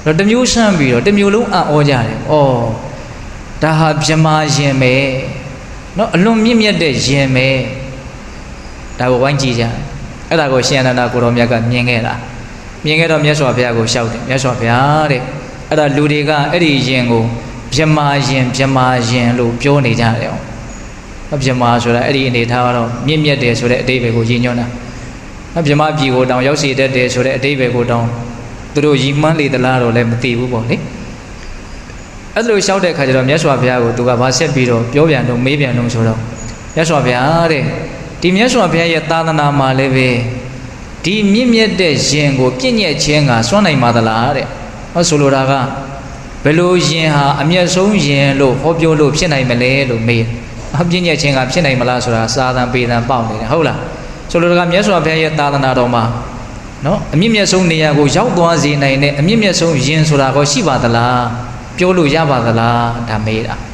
rồi tầm nhiêu sang bì rồi tầm nhiêu lúc ô ra đấy ta hợp chấm mà yên mẹ nó luôn miết miết để yên mẹ ta có quan chi ra cái ta có xem là có đồng nhất cái miếng nghe đó miếng xóa phía có sáu đấy miếng xóa phía đấy cái ta lưu đi cái đi yên có chấm mà yên lúc biểu này ra đấy chấm mà số đấy đi này thao đó miết miết để số đấy đi về có gì nhau nè chấm mà bị có đau giáo sĩ để số đấy đi về có đau tôi gì mà đi là rồi lại một tí vụ đấy ở đây sau đây khai rồi miếng xóa phía của tôi cả ba xếp bị rồi biểu hiện đồng mấy biểu hiện số đâu miếng xóa phía đấy thì miếng xóa phía giờ ta là nam mà lấy về thì miếng miếng để riêng của cái nhẹ riêng à xóa này mà là đấy ở số đó cả bây giờ riêng ha miếng sống riêng lo hộp vô lo phía này mà lấy lo mấy hộp riêng nhẹ riêng à phía này mà là số đó sa tan bì tan bao này hậu là số đó cả miếng xóa phía giờ ta là đâu mà nó miếng sống này của giáo đoàn gì này này miếng sống riêng số đó có xí vào là biểu lộ ra vào là đam mê đó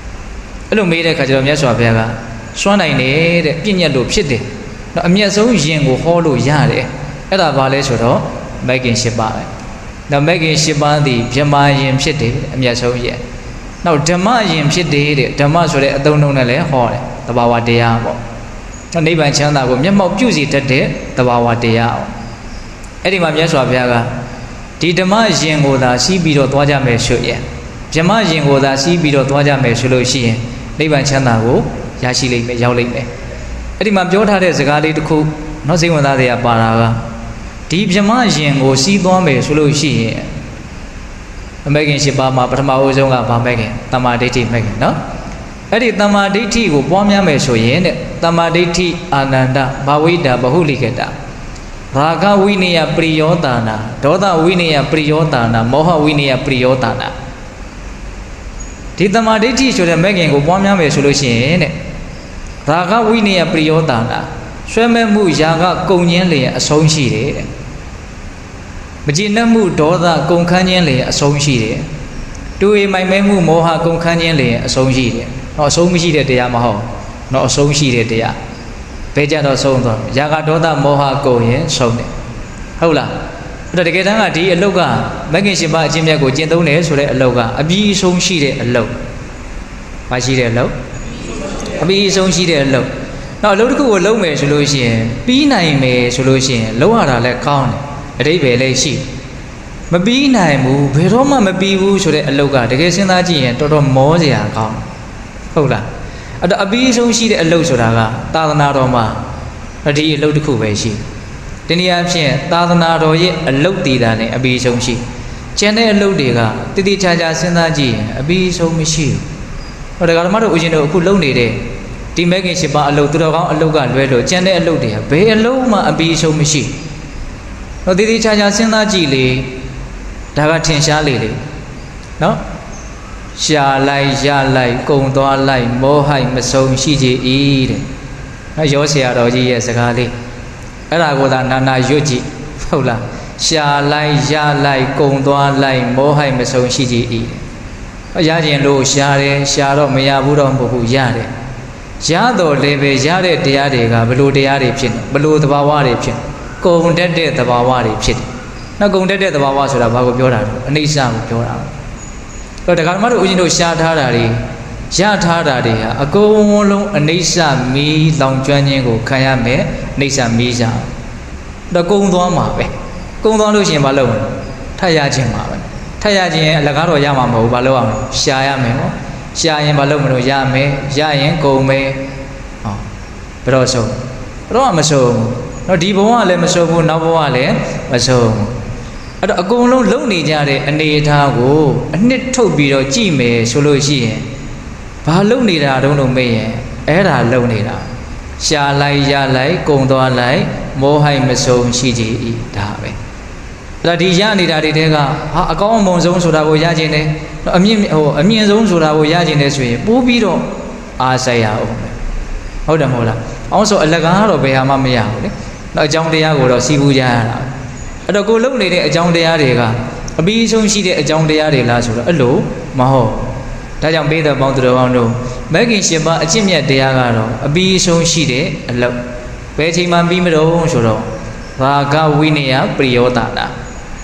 ở lúc mấy đấy khai rồi miếng xóa phía cả xóa này này để cái nhẹ lo phía đấy nó miếng sống riêng của họ lo ra đấy cái đó vào lấy số đó mấy cái xếp vào đó mấy cái xếp vào thì chấm mà riêng phía đấy miếng sống riêng nó chấm mà riêng phía đấy chấm mà số đấy đông đông này lấy họ đấy ta bảoว่าတရားပေါ့nóနိဗ္ဗာန်ချမ်းသာကိုမျက်မှောက်ပြုစီတတ်တဲ့သဘာဝတရားအဲ့ဒီမှာမြတ်စွာဘုရားကဒီဓမ္မယင်ကိုသာစီးပြီးတော့သွားကြမယ်ဆိုရင်ဓမ္မယင်ကိုသာစီးပြီးတော့သွားကြမယ်ဆိုလို့ရှိရင်နိဗ္ဗာန်ချမ်းသာကိုရရှိလိမ့်မယ်ရောက်လိမ့်မယ်အဲ့ဒီမှာပြောထားတဲ့စကားလေးတစ်ခုနော်စိတ်ဝင်စားစရာပါတာကဒီဓမ္မယင်ကိုစီးသွားမယ်ဆိုလို့ရှိရင်အမေခင်7ပါးမှာပထမအဦးဆုံးကဗာမဲ့ခင်တမ္မာဒိဋ္ဌိမဲ့ခင်နော်အဲ့ဒီတမ္မာဒိဋ္ဌိကိုပွားများမယ်ဆိုရင်တဲ့တမ္မာဒိဋ္ဌိအာနန္ဒဘာဝိဒဘဟုလိကတရာဂဝိနယပရိယောတာနာဒေါသဝိနယပရိယောတာနာမောဟဝိနယပရိယောတာနာဒီတမ္မာဒိဋ္ဌိဆိုတဲ့မဲ့ခင်ကိုပွားများမယ်ဆိုလို့ရှိရင်တဲ့ရာဂဝိနယပရိယောတာနာဆွဲမဲ့မှုຢာကကုံခြင်းလျင်အဆုံးရှိတယ်တဲ့မကျေနပ်မှုဒေါသကုံခန်းခြင်းလျင်အဆုံးရှိတယ်တူရီမိုင်မဲမှုမောဟကုံခန်းခြင်းလျင်အဆုံးရှိတယ်တော့အဆုံးမရှိတဲ့တရားမဟုတ်တော့အဆုံးရှိတဲ့တရားဘယ်ကြတော့ဆုံးသွားຢာကဒေါသမောဟကုန်ရင်ဆုံးတယ်ဟုတ်လားအဲ့တော့တကယ်တမ်းကဒီအလုတ်ကမဂ္ဂင်7ပါးအကျင့်မြတ်ကိုကျင့်သုံးတယ်ဆိုတဲ့အလုတ်ကအပြီးဆုံးရှိတဲ့အလုတ်မရှိတဲ့အလုတ်အပြီးဆုံးရှိတဲ့အလုတ်နောက်အလုတ်တစ်ခုကိုလုံးမယ်ဆိုလို့ရှိရင်ပြီးနိုင်မယ်ဆိုလို့ရှိရင်လုံးရတာလည်းကောင်းတယ်အတိတ်ပဲလည်းရှိမပြီးနိုင်ဘူးဘယ်တော့မှမပြီးဘူးဆိုတဲ့အလုတ်ကတကယ်စဉ်းစားကြည့်ရင်တော်တော်မောစရာကောင်းဟုတ်လားအဲ့တော့အပြီးဆုံးရှိတဲ့အလုပ်ဆိုတာကသာသနာတော်မှာဒီအလုပ်တစ်ခုပဲရှိဒီနေရာဖြင့်သာသနာတော်ရဲ့အလုပ်တည်တာနဲ့အပြီးဆုံးရှိကျန်တဲ့အလုပ်တွေကတည်တည်ချာချာစဉ်းစားကြည့်ရင်အပြီးဆုံးမရှိဘူးဟောဒါကဓမ္မတို့ဦးဇင်းတို့အခုလုပ်နေတဲ့ဒီမဂ္ဂင်7ပါးအလုပ်သူတော်ကောင်းအလုပ်ကလွဲလို့ကျန်တဲ့အလုပ်တွေကဘယ်အလုပ်မှအပြီးဆုံးမရှိတော့တည်တည်ချာချာစဉ်းစားကြည့်လေဒါကထင်ရှားလေနော်ရှာလိုက်ရလိုက်ကုံသွားလိုက်မောဟိုက်မဆုံးရှိကြ၏တဲ့နော်ရောဆရာတော်ကြီးရဲ့စကားလေးအဲ့ဒါကိုသာနာရွတ်ကြည့်ဟုတ်လားရှာလိုက်ရလိုက်ကုံသွားလိုက်မောဟိုက်မဆုံးရှိကြ၏ရခြင်းလို့ရှာတယ်ရှာတော့မရဘူးတော့မဟုတ်ဘူးရတယ်ရတော့လည်းပဲရတဲ့တရားတွေကဘလို့တရားတွေဖြစ်နေဘလို့သဘာဝတွေဖြစ်ကုံတက်တဲ့သဘာဝတွေဖြစ်တယ်နော်ကုံတက်တဲ့သဘာဝဆိုတာဘာကိုပြောတာလဲအနိစ္စကိုပြောတာတော့တရားဓမ္မတို့ဦးဇင်းတို့ရှားထားတာတွေရထားတာတွေဟာအကုန်လုံးအနိစ္စမီးလောင်ကျွမ်းခြင်းကိုခံရမယ်အနိစ္စမီးစားတော့ကုံသွားမှာပဲကုံသွားလို့ရှိရင်မလုပ်ဘူးထပ်ရခြင်းမှာပဲထပ်ရခြင်းအလကားတော့ရမှာမဟုတ်ဘူးမလုပ်အောင်ရှားရမယ်ဟောရှားရင်မလုပ်မလို့ရမယ်ရရင်ကုံမယ်ဟောဘယ်တော့ဆုံးဘယ်တော့မှမဆုံးဘူးတော့ဒီဘဝကလည်းမဆုံးဘူးနောက်ဘဝကလည်းမဆုံးဘူးအဲ့တော့အကုန်လုံးလုံနေကြတဲ့အနေအထားကိုအနှစ်ထုတ်ပြီးတော့ကြည့်မယ်ဆိုလို့ရှိရင်ဘာလုံနေတာတုံးလို့မေးရင်အဲ့ဒါလုံနေတာရှားလိုက်ရလိုက်ကုံသွားလိုက်မောဟိုက်မဆုံးရှိကြ၏ဒါပဲအဲ့ဒါဒီရနေတာတွေတဲကဟာအကောင်းအမွန်ဆုံးဆိုတာကိုရခြင်းတယ်အမြင့်ဆုံးဆိုတာကိုရခြင်းတယ်ဆိုရင်ပိုးပြီးတော့အားဆိုင်ရအောင်ဟုတ်တယ်မဟုတ်လားအောင်ဆိုအလကားတော့ဘယ်ဟာမှမရဘူးလေတော့အကြောင်းတရားကိုတော့စီးပူးကြရတာအဲ့တော့ကိုလုံနေတဲ့အကြောင်းတရားတွေကအပြီးဆုံးရှိတဲ့အကြောင်းတရားတွေလားဆိုတော့အဲ့လိုမဟုတ်ဒါကြောင့်ပေးတဲ့ပေါင်းသူတော်ကောင်းတို့မဂ္ဂင်7ပါးအကျင့်မြတ်တရားကတော့အပြီးဆုံးရှိတဲ့အလုပ်ဘယ်ချိန်မှပြီးမတော့ဆိုတော့ရာဂဝိနယပရိယောတာနာ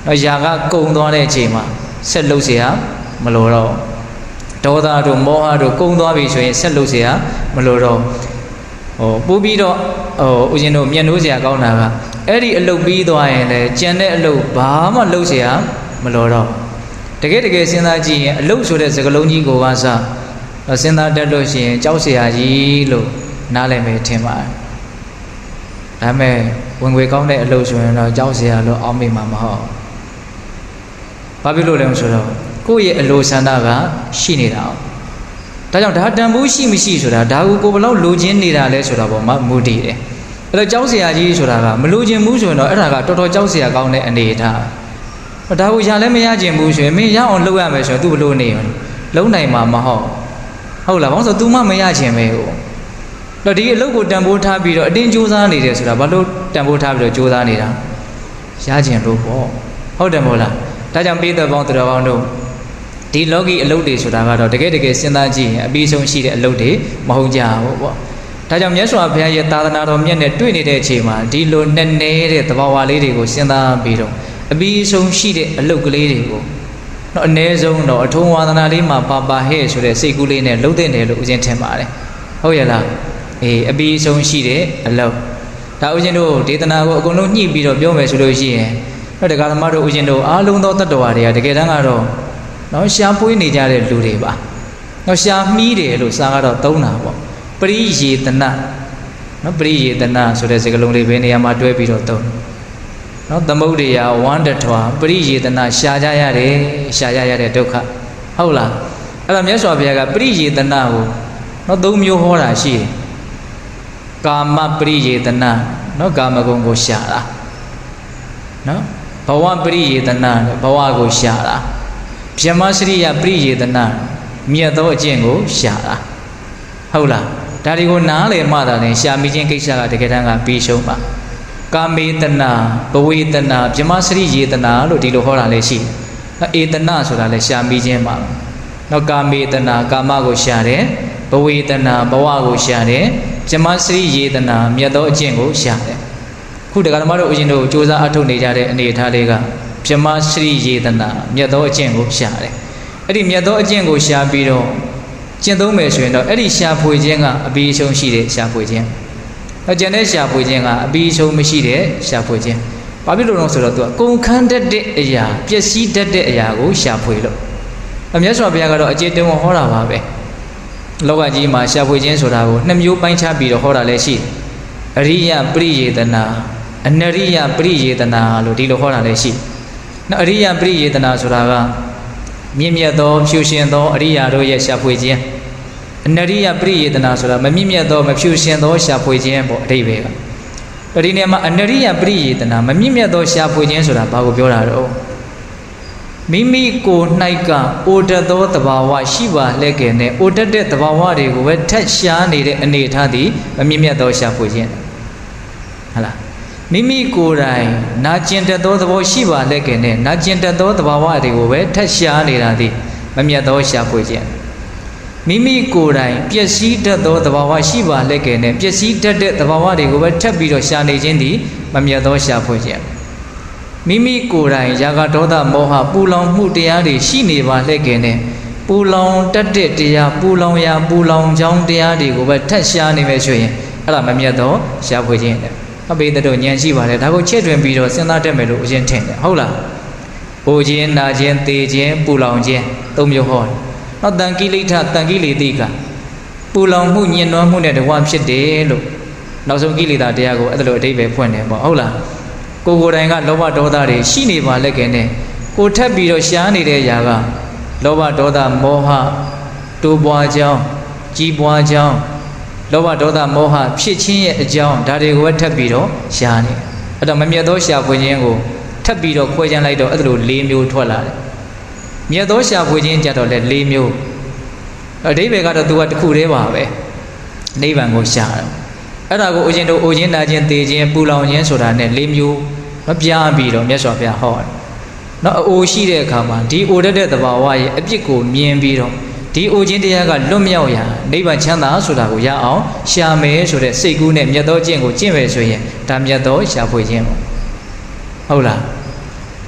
nó già cả cung toa đây chỉ mà xét lâu xí á mà lồ đâu đâu ta rồi mò ha rồi cung toa bị chuyện xét lâu xí á mà lồ đâu bố bí đó ôi chuyện đó miền núi xí cao nào cả ấy đi lâu bí toa này chân đấy lâu bá mà lâu xí á mà lồ đâu thế cái sinh ra gì lâu số đấy sẽ có lâu gì của bạn sao sinh ra đất lâu xí cháu xí à gì lâu nãy lại mấy thêm màဒါမဲ့ဝင်ငွေကောင်းတဲ့အလုပ်ဆိုရင်တော့ကြောက်စရာလို့အောင်းမိမှာမဟုတ်ဘာဖြစ်လို့လဲဆိုတော့ကိုယ့်ရဲ့အလိုဆန္ဒကရှိနေတာဒါကြောင့်ဒါတန်ဖိုးရှိမရှိဆိုတာဒါကိုဘယ်လောက်လိုချင်နေတာလဲဆိုတာပေါ်မှာမူတည်တယ်အဲ့တော့ကြောက်စရာကြီးဆိုတာကမလိုချင်ဘူးဆိုရင်တော့အဲ့ဒါကတော်တော်ကြောက်စရာကောင်းတဲ့အနေအထားဒါကိုရလည်းမရချင်ဘူးဆိုရင်မင်းရအောင်လုပ်ရမယ်ဆိုရင် तू ဘလို့နေလုံးနိုင်မှာမဟုတ်လားဘာလို့ဆို तू မှမရချင်ပဲတော့ဒီအလုပ်ကိုတန်ဖိုးထားပြီးတော့အတင်းကြိုးစားနေတယ်ဆိုတာဘာလို့တန်ဖိုးထားပြီးတော့ကြိုးစားနေတာရကျင်လို့ပေါ့ဟုတ်တယ်မို့လားဒါကြောင့်ပိဿပေါင်းသူတော်ကောင်းတို့ဒီလောကီအလုပ်တွေဆိုတာကတော့တကယ်စဉ်းစားကြည့်ရင်အပြီးဆုံးရှိတဲ့အလုပ်တွေမဟုတ်ကြဘူးပေါ့ဒါကြောင့်မြတ်စွာဘုရားရဲ့သာသနာတော်မြတ်နဲ့တွေ့နေတဲ့အချိန်မှာဒီလိုနဲ့နေတဲ့သဘာဝလေးတွေကိုစဉ်းစားပြီးတော့အပြီးဆုံးရှိတဲ့အလုပ်ကလေးတွေကိုတော့အ ਨੇ ဆုံးတော့အထုံးဝါသနာလေးမှာပါဟဲ့ဆိုတဲ့စိတ်ကူးလေးနဲ့လှုပ်တဲ့တယ်လို့ဦးဇင်းထင်ပါတယ်ဟုတ်ရဲ့လားအပြီးဆုံးရှိတဲ့အလုပ်ဒါဦးဇင်းတို့ဒေသနာကိုအကုန်လုံးညှိပြီးတော့ပြောမယ်ဆိုလို့ရှိရင်တော့တရားဓမ္မတို့ဦးဇင်းတို့အားလုံးသောတတ္တဝါတွေကတကယ်တမ်းကတော့နော်ရှားပွေးနေကြတဲ့လူတွေပါနော်ရှားမှီးတယ်လို့စာကတော့သုံးတာပေါ့ပရိယေတနာနော်ပရိယေတနာဆိုတဲ့စကားလုံးလေးပဲနေရာမှာတွဲပြီးတော့သုံးနော်သမုဒ္ဒရာဝန္တထွာပရိယေတနာရှားကြရတယ်ရှားရရတဲ့ဒုက္ခဟုတ်လားအဲ့တော့မြတ်စွာဘုရားကပရိယေတနာကိုနော်၃မျိုးဟောတာရှိတယ်ကာမပရိယေတနာနော်ကာမဂုဏ်ကိုရှာတာနော်ဘဝပရိယေတနာဘဝကိုရှာတာဗြဟ္မစရိယပရိယေတနာမြတ်သောအကျင့်ကိုရှာတာဟုတ်လားဒါတွေကိုနားလည်မှသာလဲရှာမိခြင်းကိစ္စကတကယ်တမ်းကပြီးရှုံးပါကာမေတနာဘဝေတနာဗြဟ္မစရိယေတနာလို့ဒီလိုဟောတာလည်းရှိတယ်ဧတနာဆိုတာလည်းရှာမိခြင်းပါနော်ကာမေတနာကာမကိုရှာတယ်ဘဝေတနာဘဝကိုရှာတယ်ဗြဟ္မစရိယေတနာမြတ်သောအကျင့်ကိုရှာတယ်ခုတရားဓမ္မတို့ဦးဇင်းတို့စ조사အထုတ်နေကြတဲ့အနေအထားလေးကဗြဟ္မစရိယေတနာမြတ်သောအကျင့်ကိုရှာတယ်အဲ့ဒီမြတ်သောအကျင့်ကိုရှာပြီးတော့ကျင့်သုံးမယ်ဆိုရင်တော့အဲ့ဒီရှာဖွေခြင်းကအပြီးအဆုံးရှိတဲ့ရှာဖွေခြင်းအကျင့်တဲ့ရှာဖွေခြင်းကအပြီးအဆုံးမရှိတဲ့ရှာဖွေခြင်းဘာဖြစ်လို့လဲဆိုတော့သူကကုန်ခန်းတတ်တဲ့အရာပျက်စီးတတ်တဲ့အရာကိုရှာဖွေလို့မြတ်စွာဘုရားကတော့အကျေတုံးဟောတာပါပဲလောကကြီးမှာရှာဖွေခြင်းဆိုတာကိုနှစ်မျိုးပိုင်းခြားပြီးတော့ဟောတာလည်းရှိအရိယပရိယေတနာအနရိယပရိယေတနာလို့ဒီလိုဟောတာလည်းရှိနော်အရိယပရိယေတနာဆိုတာကမြင့်မြတ်သောဖြူရှင်သောအရိယာတို့ရဲ့ရှာဖွေခြင်းအနရိယပရိယေတနာဆိုတာမမြင့်မြတ်သောမဖြူရှင်သောရှာဖွေခြင်းပေါ့အဓိပ္ပာယ်ကဒီနေရာမှာအနရိယပရိယေတနာမမြင့်မြတ်သောရှာဖွေခြင်းဆိုတာဘာကိုပြောတာတော့မိမိကိုယ်၌ကအိုတတ်သောသဘာဝရှိပါလက်ကဲ့နဲ့အိုတတ်တဲ့သဘာဝတွေကိုပဲထက်ရှားနေတဲ့အနေအထားသည်မမြင့်မြတ်သောရှာဖွေခြင်းဟုတ်လားမိမိကိုယ်တိုင်နာကျင်တတ်သောသဘောရှိပါလက်ကဲ့နဲ့နာကျင်တတ်သောသဘာဝတွေကိုပဲထက်ရှားနေတာသည်မမြတ်သောရှာဖွေခြင်းမိမိကိုယ်တိုင်ပျက်စီးတတ်သောသဘာဝရှိပါလက်ကဲ့နဲ့ပျက်စီးတတ်တဲ့သဘာဝတွေကိုပဲထပ်ပြီးတော့ရှာနေခြင်းသည်မမြတ်သောရှာဖွေခြင်းမိမိကိုယ်တိုင်ရာဂဒေါသမောဟပူလောင်မှုတရားတွေရှိနေပါလက်ကဲ့နဲ့ပူလောင်တတ်တဲ့တရားပူလောင်ရာပူလောင်ကြောင်းတရားတွေကိုပဲထက်ရှားနေမယ်ဆိုရင်အဲ့ဒါမမြတ်သောရှာဖွေခြင်းတဲ့အဘိဓတို့ဉာဏ်ရှိပါတယ်ဒါကိုချဲ့တွင်ပြီးတော့စဉ်းစားတတ်မယ်လို့အရင်ထင်တယ်ဟုတ်လား။အိုခြင်းနာခြင်းသေခြင်းပူလောင်ခြင်းသုံးမျိုးဟောတယ်။နောက်တန်ကိလေထတန်ကိလေတိကပူလောင်မှုညှဉ်းနှွမ်းမှုနဲ့တကွဖြစ်တယ်လို့နောက်ဆုံးကိလေသာတရားကိုအဲ့ဒါလိုအဓိပ္ပာယ်ဖွင့်တယ်ပေါ့ဟုတ်လား။ကိုယ်တိုင်ကလောဘဒေါသတွေရှိနေပါလက်ကဲနဲ့ကိုထပ်ပြီးတော့ရှားနေတဲ့ຢာကလောဘဒေါသမောဟတိုးပွားကြောင်းကြီးပွားကြောင်းလောဘဒေါသမောဟဖြစ်ခြင်းရဲ့အကြောင်းဒါတွေကိုပဲထပ်ပြီးတော့ရှားနေအဲ့တော့မမြတ်သောရှားဖွေခြင်းကိုထပ်ပြီးတော့ခွဲခြမ်းလိုက်တော့အဲ့လို၄မျိုးထွက်လာတယ်မြတ်သောရှားဖွေခြင်းကြတော့လည်း၄မျိုးအဓိပ္ပာယ်ကတော့သူကတစ်ခုတည်းပါပဲနိဗ္ဗာန်ကိုရှားတယ်အဲ့ဒါကိုဦးဇင်းတို့အိုခြင်းနာခြင်းသေခြင်းပူလောင်ခြင်းဆိုတာနဲ့၄မျိုးမပြားပြီးတော့မြတ်စွာဘုရားဟောတယ်နော်အိုရှိတဲ့အခါမှာဒီအိုတတ်တဲ့သဘာဝရဲ့အပြစ်ကိုမြင်ပြီးတော့ဒီအိုခြင်းတရားကလွတ်မြောက်ရာနိဗ္ဗာန်ချမ်းသာဆိုတာကိုရအောင်ရှာမယ်ဆိုတဲ့စိတ်ကူးနဲ့မြတ်သောကျင့်ကိုကျင့်မယ်ဆိုရင်ဒါမြတ်သောရှာဖွေခြင်းပေါ့ဟုတ်လား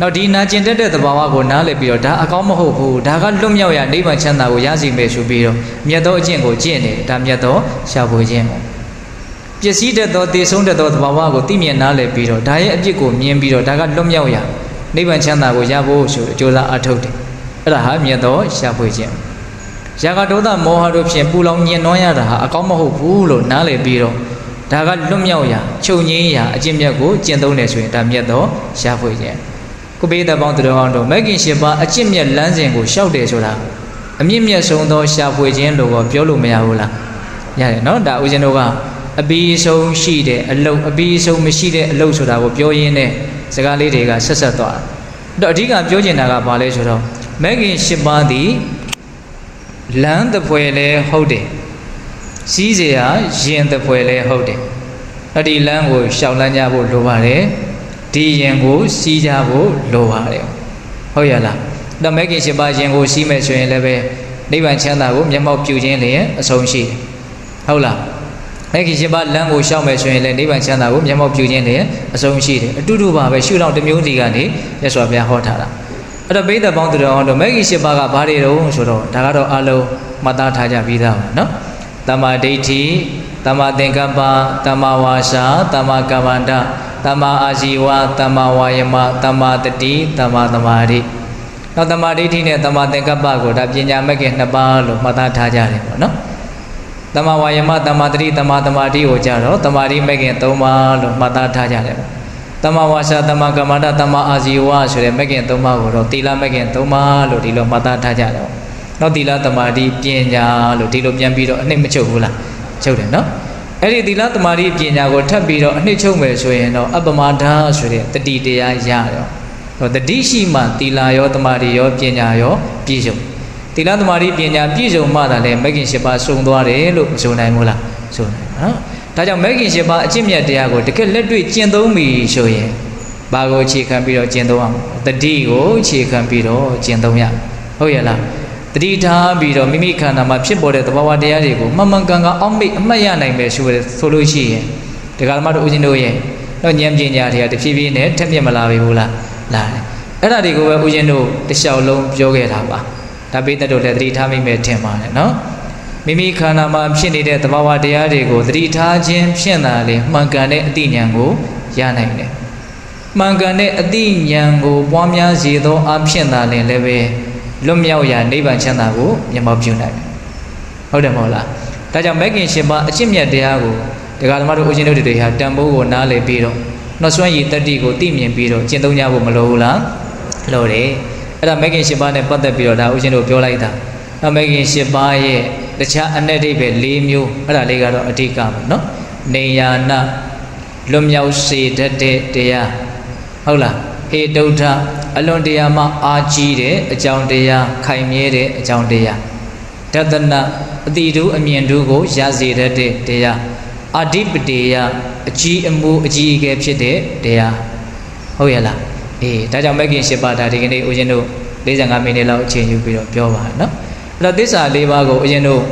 နောက်ဒီနာကျင်တတ်တဲ့သဘာဝကိုနားလည်ပြီးတော့ဒါအကောင်းမဟုတ်ဘူးဒါကလွတ်မြောက်ရာနိဗ္ဗာန်ချမ်းသာကိုရစီမယ်ဆိုပြီးတော့မြတ်သောအကျင့်ကိုကျင့်နေဒါမြတ်သောရှာဖွေခြင်းပေါ့ပျက်စီးတတ်သောတည်ဆုံးတတ်သောသဘာဝကိုသိမြင်နားလည်ပြီးတော့ဒါရဲ့အပြစ်ကိုမြင်ပြီးတော့ဒါကလွတ်မြောက်ရာနိဗ္ဗာန်ချမ်းသာကိုရဖို့ဆိုအကျိုးစားအထုတ်တယ်အဲ့ဒါဟာမြတ်သောရှာဖွေခြင်းရာဂဒေါသမောဟတို့ဖြင့်ပူလောင်ညှဉ်းနှွမ်းရတာဟာအကောင်းမဟုတ်ဘူးလို့နားလည်ပြီးတော့ဒါကလွတ်မြောက်ရာချုပ်ငြိမ်းရာအကျင့်မြတ်ကိုကျင့်သုံးတယ်ဆိုရင်ဒါမြတ်သောရှာဖွေခြင်းကိုပိဋကပေါင်းသူတော်ကောင်းတို့မဂ္ဂင်၈ပါးအကျင့်မြတ်လမ်းစဉ်ကိုရှောက်တယ်ဆိုတာအမြင့်မြတ်ဆုံးသောရှာဖွေခြင်းလို့ပြောလို့မရဘူးလားရတယ်နော်ဒါဦးဇင်းတို့ကအပီးဆုံးရှိတဲ့အလုပ်အပီးဆုံးမရှိတဲ့အလုပ်ဆိုတာကိုပြောရင်းနဲ့စကားလေးတွေကဆက်ဆက်သွားတယ်အဓိကပြောချင်တာကဘာလဲဆိုတော့မဂ္ဂင်၈ပါးသည်လမ်းတစ်ဖွဲလဲဟုတ်တယ်စီးเสียရင်တစ်ဖွဲလဲဟုတ်တယ်အဲ့ဒီလမ်းကိုရှောက်လန်းကြဖို့လိုပါတယ်ဒီရင်ကိုစီးကြဖို့လိုပါတယ်ဟုတ်ရလားဒါမဂ္ဂင်၈ပါးရင်ကိုစီးမယ်ဆိုရင်လည်းပဲနိဗ္ဗာန်ချမ်းသာကိုမျက်မှောက်ပြုခြင်းလျင်အဆုံးရှိတယ်ဟုတ်လားမဂ္ဂင်၈ပါးလမ်းကိုရှောက်မယ်ဆိုရင်လည်းနိဗ္ဗာန်ချမ်းသာကိုမျက်မှောက်ပြုခြင်းလျင်အဆုံးရှိတယ်အတူတူပါပဲရှုထောင့်တစ်မျိုးစီကနေမြတ်စွာဘုရားဟောထားတာအဲ့တော့ပိဋကပေါင်းသူတော်အောင်တို့မဂ္ဂင်၈ပါးကဘာတွေတုံးဆိုတော့ဒါကတော့အလုံးမှတ်သားထားကြပြီးသားပါနော်တမ္မာဒိဋ္ဌိတမ္မာသင်္ကပ္ပတမ္မာဝါစာတမ္မာကမ္မန္တတမ္မာအာဇီဝတမ္မာဝါယမတမ္မာတတိတမ္မာသမာဓိနောက်တမ္မာဒိဋ္ဌိနဲ့တမ္မာသင်္ကပ္ပကိုဒါပညာမဂ္ဂင်2ပါးလို့မှတ်သားထားကြတယ်ပေါ့နော်တမ္မာဝါယမတမ္မာတတိတမ္မာသမာဓိကိုကြတော့တမ္မာဓိမဂ္ဂင်3ပါးလို့မှတ်သားထားကြတယ်တမ္မာဝါစာတမ္မာကမ္မန္တတမ္မာအာဇီဝဆိုတဲ့မဂ္ဂင်3ပါးကိုတော့သီလမဂ္ဂင်3ပါးလို့ဒီလိုမှတ်သားထားကြတယ်နောက်သီလသမာဓိပညာလို့ဒီလိုပြန်ပြီးတော့အနှစ်မချုပ်ဘူးလားချုပ်တယ်နော်အဲ့ဒီသီလသမာဓိပညာကိုထပ်ပြီးတော့အနှစ်ချုပ်မယ်ဆိုရင်တော့အပမဒါဆိုတဲ့တတိတရားရတယ်တော့တတိရှိမှသီလရောသမာဓိရောပညာရောပြည့်စုံသီလသမာဓိပညာပြည့်စုံမှသာလေမဂ္ဂင်၈ပါးစုံသွားတယ်လို့မဆိုနိုင်ဘူးလားဆိုနိုင်နော်ဒါကြောင့်မဂ္ဂင်၈ပါးအကျင့်မြတ်တရားကိုတကယ်လက်တွေ့ကျင့်သုံးပြီဆိုရင်ဘာကိုအခြေခံပြီးတော့ကျင့်သုံးအောင်တတိကိုအခြေခံပြီးတော့ကျင့်သုံးရဟုတ်ရဲ့လားတတိထားပြီးတော့မိမိခန္ဓာမှာဖြစ်ပေါ်တဲ့သဘာဝတရားတွေကိုမှန်မှန်ကန်ကန်အောက်မေ့အမှတ်ရနိုင်မယ်ဆိုလို့ရှိရင်ဒီကရမတို့ဦးဇင်းတို့ရဲ့တော့ဉာဏ်ပညာတွေကတဖြည်းဖြည်းနဲ့ထက်မြက်မလာပြီဘူးလားလာတယ်အဲ့ဒါတွေကိုပဲဦးဇင်းတို့တစ်လျှောက်လုံးပြောခဲ့တာပါဒါပိဋကတို့လည်းတတိထားမိမယ်ထင်ပါတယ်နော်မိမိခန္ဓာမှာဖြစ်နေတဲ့သဘာဝတရားတွေကိုတတိထားခြင်းဖြင့်သာလေမှန်ကန်တဲ့အသိဉာဏ်ကိုရနိုင်တယ်မှန်ကန်တဲ့အသိဉာဏ်ကိုပွားများစေသောအဖြစ်သာလင်လည်းပဲလွတ်မြောက်ရာနိဗ္ဗာန်ချမ်းသာကိုမျက်မှောက်ပြုနိုင်တယ်ဟုတ်တယ်မဟုတ်လားဒါကြောင့်မဂ္ဂင်၈ပါးအကျင့်မြတ်တရားကိုဒကာဓမ္မတို့ဦးဇင်းတို့တွေဟာတန်ဖိုးကိုနားလည်ပြီးတော့နှောစွမ်းရည်တတ္တိကိုသိမြင်ပြီးတော့ကျင့်သုံးကြဖို့မလိုဘူးလားလိုတယ်အဲ့ဒါမဂ္ဂင်၈ပါးနဲ့ပတ်သက်ပြီးတော့ဒါဦးဇင်းတို့ပြောလိုက်တာမဂ္ဂင်၈ပါးရဲ့တခြားအနက်အဓိပ္ပာယ်၄မျိုးအဲ့ဒါလေးကတော့အဓိကပါနော်နေယာနလွတ်မြောက်စေတတ်တဲ့တရားဟုတ်လားဟေတုထအလွန်တရာမှအာကြီးတဲ့အကြောင်းတရားခိုင်မြဲတဲ့အကြောင်းတရားဒသနအတိတူအမြင်တူကိုရစေတတ်တဲ့တရားအဓိပတိယအကြီးအမှုအကြီးအကဲဖြစ်တဲ့တရားဟုတ်ရဲ့လားဒါကြောင့်မဂ္ဂင်၈ပါးဒါဒီကနေ့ဦးဇင်းတို့45မိနစ်လောက်အချိန်ယူပြီးတော့ပြောပါနော်အဲ့တော့သစ္စာ၄ပါးကိုဦးဇင်းတို့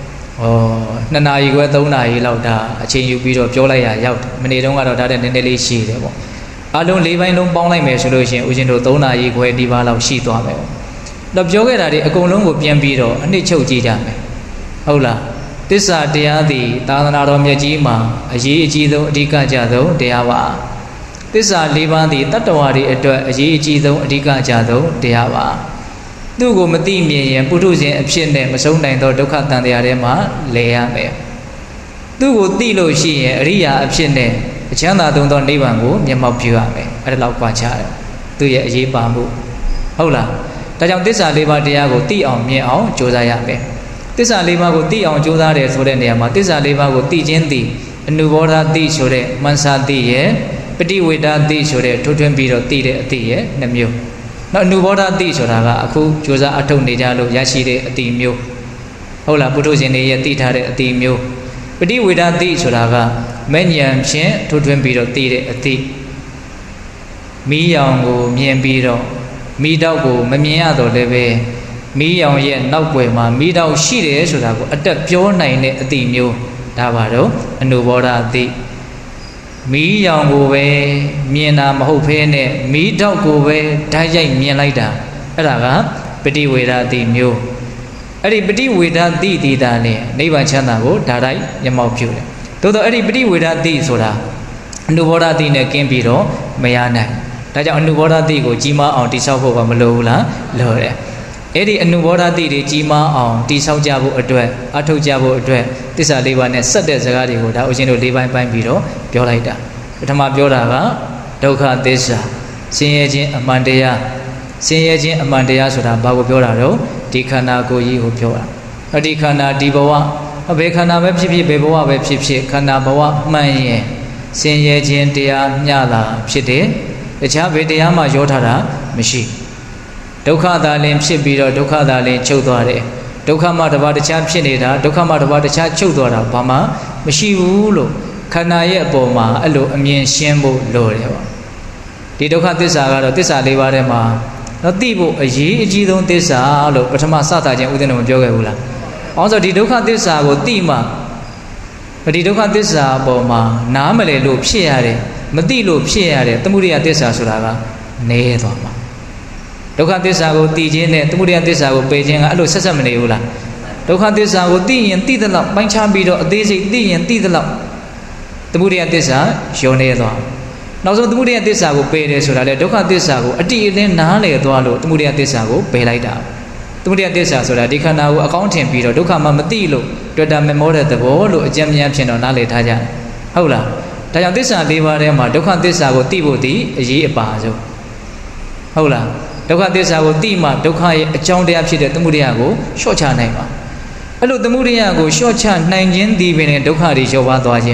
2နာရီခွဲ3နာရီလောက်ဒါအချိန်ယူပြီးတော့ပြောလိုက်ရရောက်တယ်မနေ့တုန်းကတော့ဒါတဲ့နည်းနည်းလေးရှိတယ်ပေါ့အလုံး၄ပိုင်းလုံးပေါင်းလိုက်မယ်ဆိုလို့ရှိရင်ဦးဇင်းတို့3နာရီခွဲဒီပါလောက်ရှိသွားမယ်ပေါ့တော့ပြောခဲ့တာတွေအကုန်လုံးကိုပြန်ပြီးတော့အနှစ်ချုပ်ကြည့်ကြမယ်ဟုတ်လားသစ္စာတရားသည်သာသနာတော်မြတ်ကြီးမှာအရေးအကြီးဆုံးအဓိကကြဆုံးတရားပါသစ္စာ၄ပါးသည်တတ္တဝါတွေအတွက်အရေးအကြီးဆုံးအဓိကကြဆုံးတရားပါသူ့ကိုမသိမြင်ရင်ပုထုဇဉ်အဖြစ်နဲ့မဆုံးနိုင်သောဒုက္ခတန်တရားထဲမှာလဲရမယ်သူ့ကိုသိလို့ရှိရင်အရိယာအဖြစ်နဲ့အချမ်းသာသုံးသောနိဗ္ဗာန်ကိုမျက်မှောက်ပြုရမယ်အဲ့ဒါလောက်ကြွားချတယ်သူ့ရဲ့အရေးပါမှုဟုတ်လားဒါကြောင့်သစ္စာ၄ပါးတရားကိုသိအောင်မြင်အောင်ကြိုးစားရမယ်သစ္စာ၄ပါးကိုသိအောင်ကြိုးစားတယ်ဆိုတဲ့နေရာမှာသစ္စာ၄ပါးကိုသိခြင်းသည်အနုဘောဓသိဆိုတဲ့မနစာသိရဲ့ပฏิဝေဒသိဆိုတဲ့ထွတ်ထွင်းပြီးတော့သိတဲ့အသိရဲ့2မျိုးနောက်အနုဘောဓသိဆိုတာကအခုကြိုးစားအထုတ်နေကြလို့ရရှိတဲ့အသိမျိုးဟုတ်လားပုထုဇဉ်တွေရဲ့သိထားတဲ့အသိမျိုးပฏิဝေဒသိဆိုတာကမဲ့ဉာဏ်ဖြင့်ထွတ်ထွင်းပြီးတော့သိတဲ့အသိမီးရောင်ကိုမြင်ပြီးတော့မီးတောက်ကိုမမြင်ရတော့လည်းပဲမီးရောင်ရဲ့နောက်ွယ်မှာမီးတောက်ရှိတယ်ဆိုတာကိုအတက်ပြောနိုင်တဲ့အသိမျိုးဒါပါတော့အနုဘောဓအသိ mí dòng của về miền nam mà hậu phê nè mí đau của về trái dây miền lại đã đó là beti về ra tìm nhiều ấy beti về ra tí ta nè nếu bạn chán nào đã đấy nhưng mà chịu đấy tôi ấy beti về ra tí rồi đó nu bồ ra tí nè kiếm bị đó mấy anh này đại cho nu bồ ra tí của chi mà ông đi sau của mà lâu là lời đấy ấy nu bồ ra tí để chi mà ông đi sau cha bộ ở đây ở đâu cha bộ ở đây tí sao đi vào nè sắp đến giờ đi của đã ở trên đồ đi bay bị đó biểu lại đã thằng mà biểu là cái đâu khác tí sao xin ye trên Amandeya xin ye trên Amandeya rồi đó bao gồm biểu là đâu đi khăn nào cô ý của biểu là đi khăn nào đi bao à về khăn nào về phi về bao về phi khăn nào bao mang ye xin ye trên địa nhà là phi thế để cha về địa mà vô thà ra mới xí đâu khác ta lên phi bị rồi đâu khác ta lên châu toa đấy đâu khác mà đâu để cha phi này đó đâu khác mà đâu để cha châu toa đó bao mà mới xí u lo khăn nào ye bao mà ở lo miền xiên bộ lo đấy đi đâu khác tết sao đó tết sao đi vào đấy mà nó tí bộ ở dưới đông tết sao lo bắt mà sao ta chẳng ưu tiên làm cho cái u là ông giờ đi đâu khác tết sao có tí mà đi đâu khác tết sao bao mà ná mà lấy lụp xia đấy mà tí lụp xia đấy tao muốn đi ăn tết sao rồi là nè thôi mà đâu khác tết sao có tí chứ nè tao muốn đi ăn tết sao có bê chứ ngã lụp sát sát mà nè u là đâu khác tết sao có tí nhiên tí thật lắm bánh chan bị đó tí gì tí nhiên tí thật lắm tao muốn đi ăn tết sao chiều nè thôi nào xong tụi đi tết sao của bê này rồi là đâu khác tết sao của ở đi lên ná này thôi luôn tụi đi tết sao của bê lại đã tụi đi tết sao rồi là đi khăn nào account tiền bị rồi đâu khác mà mất đi luôn rồi đam mê mode tập bố luôn chém chém trên đó ná lấy thay ra hậu là thay cho tết sao đi vào đây mà đâu khác tết sao của ti bộ tí gì bà rồi hậu là đâu khác tết sao của ti mà đâu khác trong đây áp chỉ để tụi đi của short cha này mà ở lúc tụi đi của short cha này những đi bên này đâu khác đi cho vào tòa chứ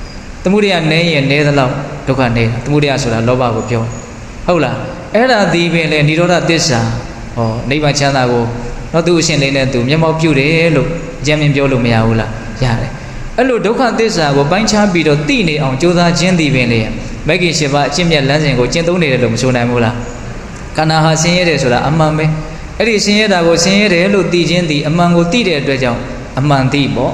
tụi đi này này là lâu đâu khác này tụi đi rồi là lo bao củaပြောhậu là ấy là đi bên này đi đó là tết sao nếu mà chán nào nó tu sinh lên nên tu nhắm máu piu đấy lúc giam miếng piu lúc mày ao là dạ đấy ở lúc đâu khác tết sao của bánh cha bị đó tí này ông chú ta chiến đi bên này mấy cái sự vật chim nhật lăn trên của chiến đấu này là đồng số này mua là cái nào sinh nhật đấy rồi là âm mang mấy ấy thì sinh nhật của sinh nhật đấy lúc tí chiến đi âm mang của tí đấy đôi cháu âm mang tí bỏ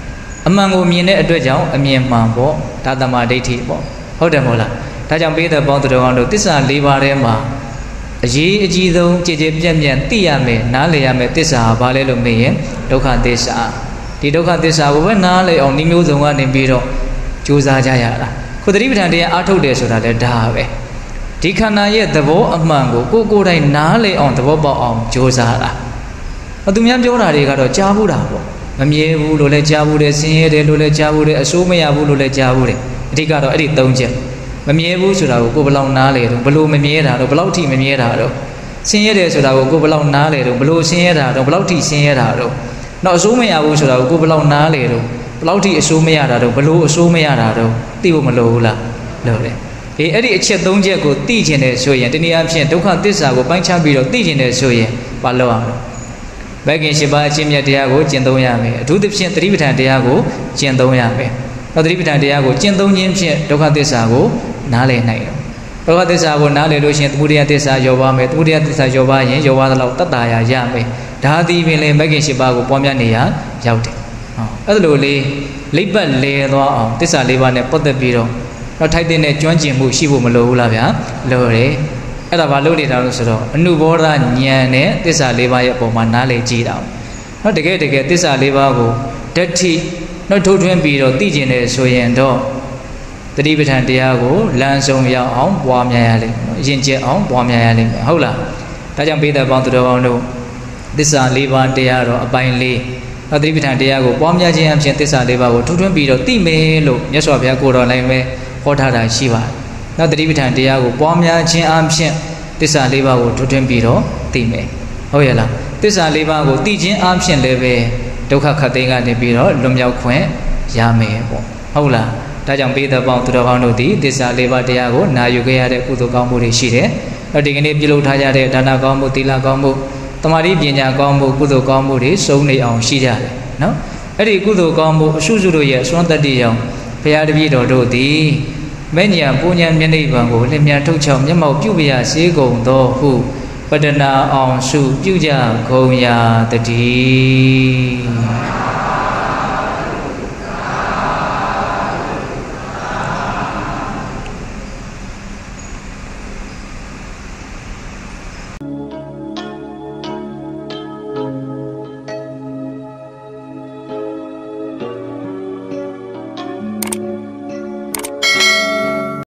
âm mang của miền đấy đôi cháu âm miền mang bỏ ta tâm mà đây thì bỏဟုတ်တယ်မို့လားဒါကြောင့်ပေးတဲ့ပေါင်းသူတော်ကောင်းတို့တစ္ဆာ၄ပါးထဲမှာအရေးအကြီးဆုံးကြည်ကြည်ပြန့်ပြန့်သိရမယ်နားလည်ရမယ်တစ္ဆာဘာလဲလို့မေးရင်ဒုက္ခသစ္စာဒီဒုက္ခသစ္စာကိုပဲနားလည်အောင်ဒီမျိုးစုံကနေပြီးတော့ကြိုးစားကြရတာခုသတိပဋ္ဌာန်တရားအားထုတ်တယ်ဆိုတာလည်းဒါပဲဒီခန္ဓာရဲ့သဘောအမှန်ကိုကိုယ်တိုင်နားလည်အောင်သဘောပေါက်အောင်ကြိုးစားတာသူများပြောတာတွေကတော့ကြားဘူးတာပေါ့မမြဲဘူးလို့လည်းကြားဘူးတယ်ဆင်းရဲတယ်လို့လည်းကြားဘူးတယ်အဆိုးမရဘူးလို့လည်းကြားဘူးတယ်အဓိကတော့အဲ့ဒီ၃ချက်မမြဲဘူးဆိုတာကိုဘယ်လောက်နားလဲတော့ဘလို့မမြဲတာတော့ဘယ်လောက်ထိမမြဲတာတော့ဆင်းရဲတယ်ဆိုတာကိုဘယ်လောက်နားလဲတော့ဘလို့ဆင်းရဲတာတော့ဘယ်လောက်ထိဆင်းရဲတာတော့နောက်အဆိုးမရဘူးဆိုတာကိုဘယ်လောက်နားလဲတော့ဘယ်လောက်ထိအဆိုးမရတာတော့ဘလို့အဆိုးမရတာတော့သိဖို့မလိုဘူးလားလိုတယ်အဲ့ဒီအချက်၃ချက်ကိုသိကျင်တယ်ဆိုရင်တနည်းအားဖြင့်ဒုက္ခသစ္စာကိုပိုင်းခြားပြီးတော့သိကျင်တယ်ဆိုရင်ဘာလုပ်အောင်လဲဘယ်ကင်၈ပါးအချင်းမြတ်တရားကိုကျင့်သုံးရမယ်အထူးသဖြင့်သတိပဋ္ဌာန်တရားကိုကျင့်သုံးရမယ်သတိပဋ္ဌာန်တရားကိုကျင့်သုံးခြင်းဖြင့်ဒုက္ခသစ္စာကိုနားလည်နိုင်တယ်ဒုက္ခသစ္စာကိုနားလည်လို့ရှိရင်သမုဒယသစ္စာရောပါမယ်သမုဒယသစ္စာရောပါရင်ရောပါသလောက်တတ်တာရမယ်ဒါသည်ပင်လေမဂ္ဂင်၈ပါးကိုပွားများနေရရောက်တယ်အဲ့လိုလေးလိပ်ပတ်လဲသွားအောင်သစ္စာ၄ပါးနဲ့ပတ်သက်ပြီးတော့ထိုက်တဲ့ကျွမ်းကျင်မှုရှိဖို့မလိုဘူးလားဗျာလိုတယ်အဲ့ဒါဘာလို့နေတာလို့ဆိုတော့အနုဘောဓဉာဏ်နဲ့သစ္စာ၄ပါးရဲ့အပေါ်မှာနားလည်ကြည့်တာတကယ်သစ္စာ၄ပါးကိုဓာတ်ထိထုတ်ထွင်းပြီးတော့သိကျင်တယ်ဆိုရင်တော့တတိပဋ္ဌာန်တရားကိုလမ်းဆုံးရောက်အောင်ပွားများရလိမ့်မယ်ယဉ်ကျေးအောင်ပွားများရလိမ့်မယ်ဟုတ်လားဒါကြောင့်ပိဿပေါင်းသူတော်ကောင်းတို့သစ္စာ၄ပါးတရားတော့အပိုင်း၄တတိပဋ္ဌာန်တရားကိုပွားများခြင်းအပြင်သစ္စာ၄ပါးကိုထုတ်ထွင်းပြီးတော့သိမယ်လို့မြတ်စွာဘုရားကိုယ်တော်လည်းပဲဟောထားတာရှိပါတယ်နောက်တတိပဋ္ဌာန်တရားကိုပွားများခြင်းအပြင်သစ္စာ၄ပါးကိုထုတ်ထွင်းပြီးတော့သိမယ်ဟုတ်ရဲ့လားသစ္စာ၄ပါးကိုသိခြင်းအပြင်လည်းပဲဒုက္ခခတ်သိမ်းကနေပြီးတော့လွတ်မြောက်ခွင့်ရမယ်ပေါ့ဟုတ်လားဒါကြောင့်ပိဿပေါင်းသူတော်ကောင်းတို့သည်သစ္စာ၄ပါးတရားကိုနာယူခဲ့ရတဲ့ကုသိုလ်ကောင်းမှုတွေရှိတယ်။ဒီကနေ့ပြုလုပ်ထားကြတဲ့ဒါနကောင်းမှုသီလကောင်းမှုတမာတိပညာကောင်းမှုကုသိုလ်ကောင်းမှုတွေစုံနေအောင်ရှိကြတယ်နော်။အဲ့ဒီကုသိုလ်ကောင်းမှုအစုစုတို့ရဲ့အစွမ်းတတ္တိကြောင့်ဘုရားတပည့်တော်တို့သည်မဲ့ညာပူညာမျက်နှိပ်ပံကိုလျင်မြန်ထုတ်ချောင်းမျက်မှောက်ပြုပြရစေကုန်သောဟုပတနာအောင်စုပြုကြကုန်ရာတည်း